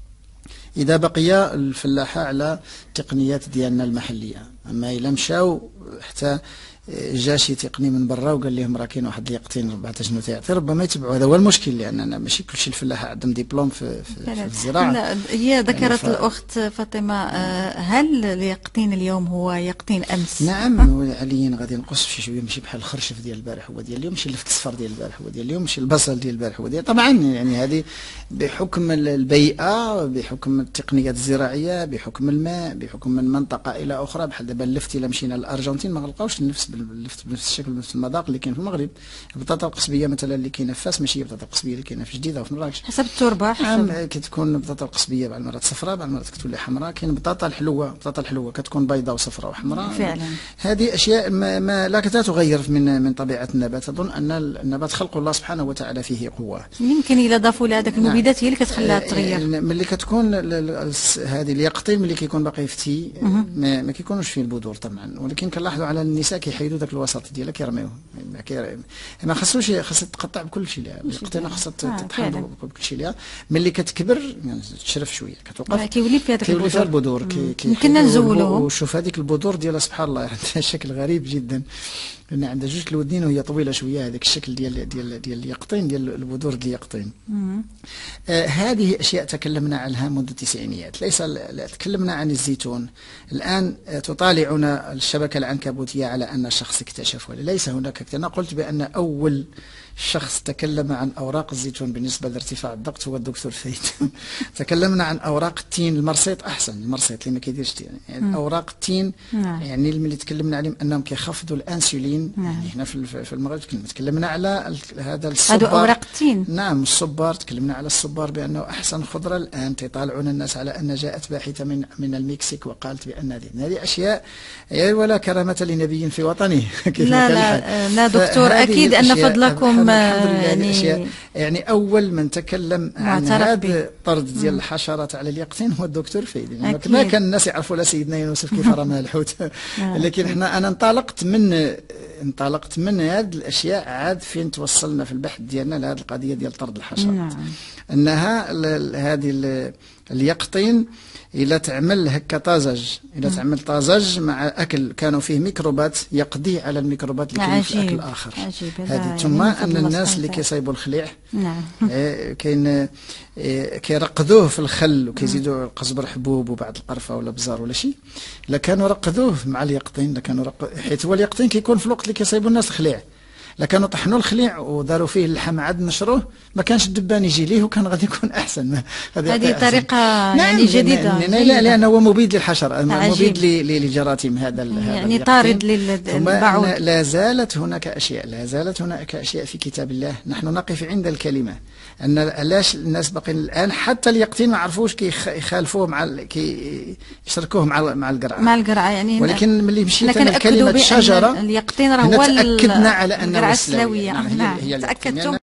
Speaker 2: اذا بقي الفلاحه على التقنيات ديالنا المحليه، اما الا مشاو حتى جا شي تقني من برا وقال لهم راه كاين واحد اليقطين 14 نوتيعطي، ربما يتبعوا. هذا هو المشكل، لان ماشي كلشي الفلاحه عندهم دبلوم في الزراعه.
Speaker 1: لا هي ذكرت يعني الاخت فاطمه هل اليقطين اليوم هو يقطين امس؟
Speaker 2: نعم. هو حاليا غادي ينقص شي شويه، ماشي بحال الخرشف ديال البارح هو ديال اليوم، ماشي اللفت الصفر ديال البارح هو ديال اليوم، ماشي البصل ديال البارح هو ديال. طبعا يعني هذه بحكم البيئه، بحكم التقنيات الزراعيه، بحكم الماء، بحكم من منطقه الى اخرى. بحال دابا اللفت الا مشينا للارجنتين ما غلقاوش اللفت بنفس الشكل بنفس المذاق اللي كاين في المغرب. البطاطا القصبيه مثلا اللي كاينه في فاس ماشي هي البطاطا القصبيه اللي كاينه في جديده وفي مراكش،
Speaker 1: حسب التربه.
Speaker 2: كتكون البطاطا القصبيه بعض المرات صفراء، بعض المرات كتولي حمراء. كاين البطاطا الحلوه كتكون بيضاء وصفراء وحمراء.
Speaker 1: فعلا.
Speaker 2: هذه اشياء ما لا تغير من طبيعه النبات. اظن ان النبات خلق الله سبحانه وتعالى فيه قوه.
Speaker 1: يمكن الا ضافوا لها هذاك المبيدات هي اللي كتخليها تغير.
Speaker 2: ملي كتكون هذه اليقطين ملي كيكون باقي فتي ما كيكونوش فيه البذور طبعا، ولكن كنلاحظوا على النساء كيحيدوا ذاك الوسط ديالها كيرميوه. ما خصوش تقطع بكل شيء لها، اليقطينه خاصها تطحن بكل شيء لها. ملي كتكبر يعني تشرف شويه كتوقف
Speaker 1: كيولي فيها
Speaker 2: البذور.
Speaker 1: يمكننا نزولوه.
Speaker 2: وشوف هذيك البذور ديالها سبحان الله عندها شكل غريب جدا، لان عندها جوج الودنين وهي طويله شويه. هذاك الشكل ديال اليقطين، ديال البذور ديال اليقطين. هذه اشياء تكلمنا عنها منذ التسعينيات. ليس تكلمنا عن الزيتون. الان تطالعنا الشبكه العنكبوتيه على ان شخص اكتشف، ليس هناك. انا قلت بان اول شخص تكلم عن أوراق الزيتون بالنسبة لارتفاع الضغط هو الدكتور فايد. تكلمنا عن أوراق التين، المرسيط أحسن، المرسيط اللي ما كيديرش تين، يعني أوراق التين يعني اللي تكلمنا عليهم أنهم كيخفضوا الأنسولين. يعني إحنا في المغرب تكلمنا على هذا الصبار.
Speaker 1: هذو أوراق التين.
Speaker 2: نعم الصبار، تكلمنا على الصبار بأنه أحسن خضرة الآن. تطالعون الناس على أن جاءت باحثة من المكسيك وقالت بأن هذه أشياء ولا كرامة لنبي في وطنه.
Speaker 1: لا دكتور، أكيد أن فضلكم
Speaker 2: يعني أول من تكلم عن هذا الطرد ديال الحشرات على اليقطين هو الدكتور فايد. يعني ما كان الناس يعرفوا لا سيدنا يوسف كيف رمى الحوت. لكن أنا انطلقت من هذه الأشياء عاد فين توصلنا في البحث ديالنا لهذه القضية ديال طرد الحشرات. أنها هذه اليقطين إلا تعمل هكا طازج، إلا تعمل طازج مع أكل كانوا فيه ميكروبات يقضي على الميكروبات اللي كاين في الأكل الآخر. هذه ثم أن الناس اللي كيصايبوا الخليع كاين كيرقدوه في الخل وكيزيدوا قزبر حبوب وبعض القرفة ولا بزار ولا شيء، لا كانوا رقدوه مع اليقطين، حيت هو اليقطين كيكون في الوقت اللي كيصايبوا الناس الخليع، لا كانوا طحنوا الخليع وداروا فيه اللحم عاد نشروه ما كانش الدبان يجي ليه وكان غادي يكون احسن.
Speaker 1: هذه طريقه يعني جديده.
Speaker 2: لا لانه هو مبيد للحشر، مبيد للجراثيم هذا
Speaker 1: يعني طارد للبعوض.
Speaker 2: لا زالت هناك اشياء في كتاب الله. نحن نقف عند الكلمه ان علاش الناس باقين الان حتى اليقطين ما عرفوش كيخالفوه يشركوه مع القرعه
Speaker 1: يعني.
Speaker 2: ولكن ملي مشيت انا كلمه الشجره
Speaker 1: اليقطين راه هو
Speaker 2: تاكدنا على انه
Speaker 1: القرعه السلويه.
Speaker 2: نعم.
Speaker 1: تاكدتم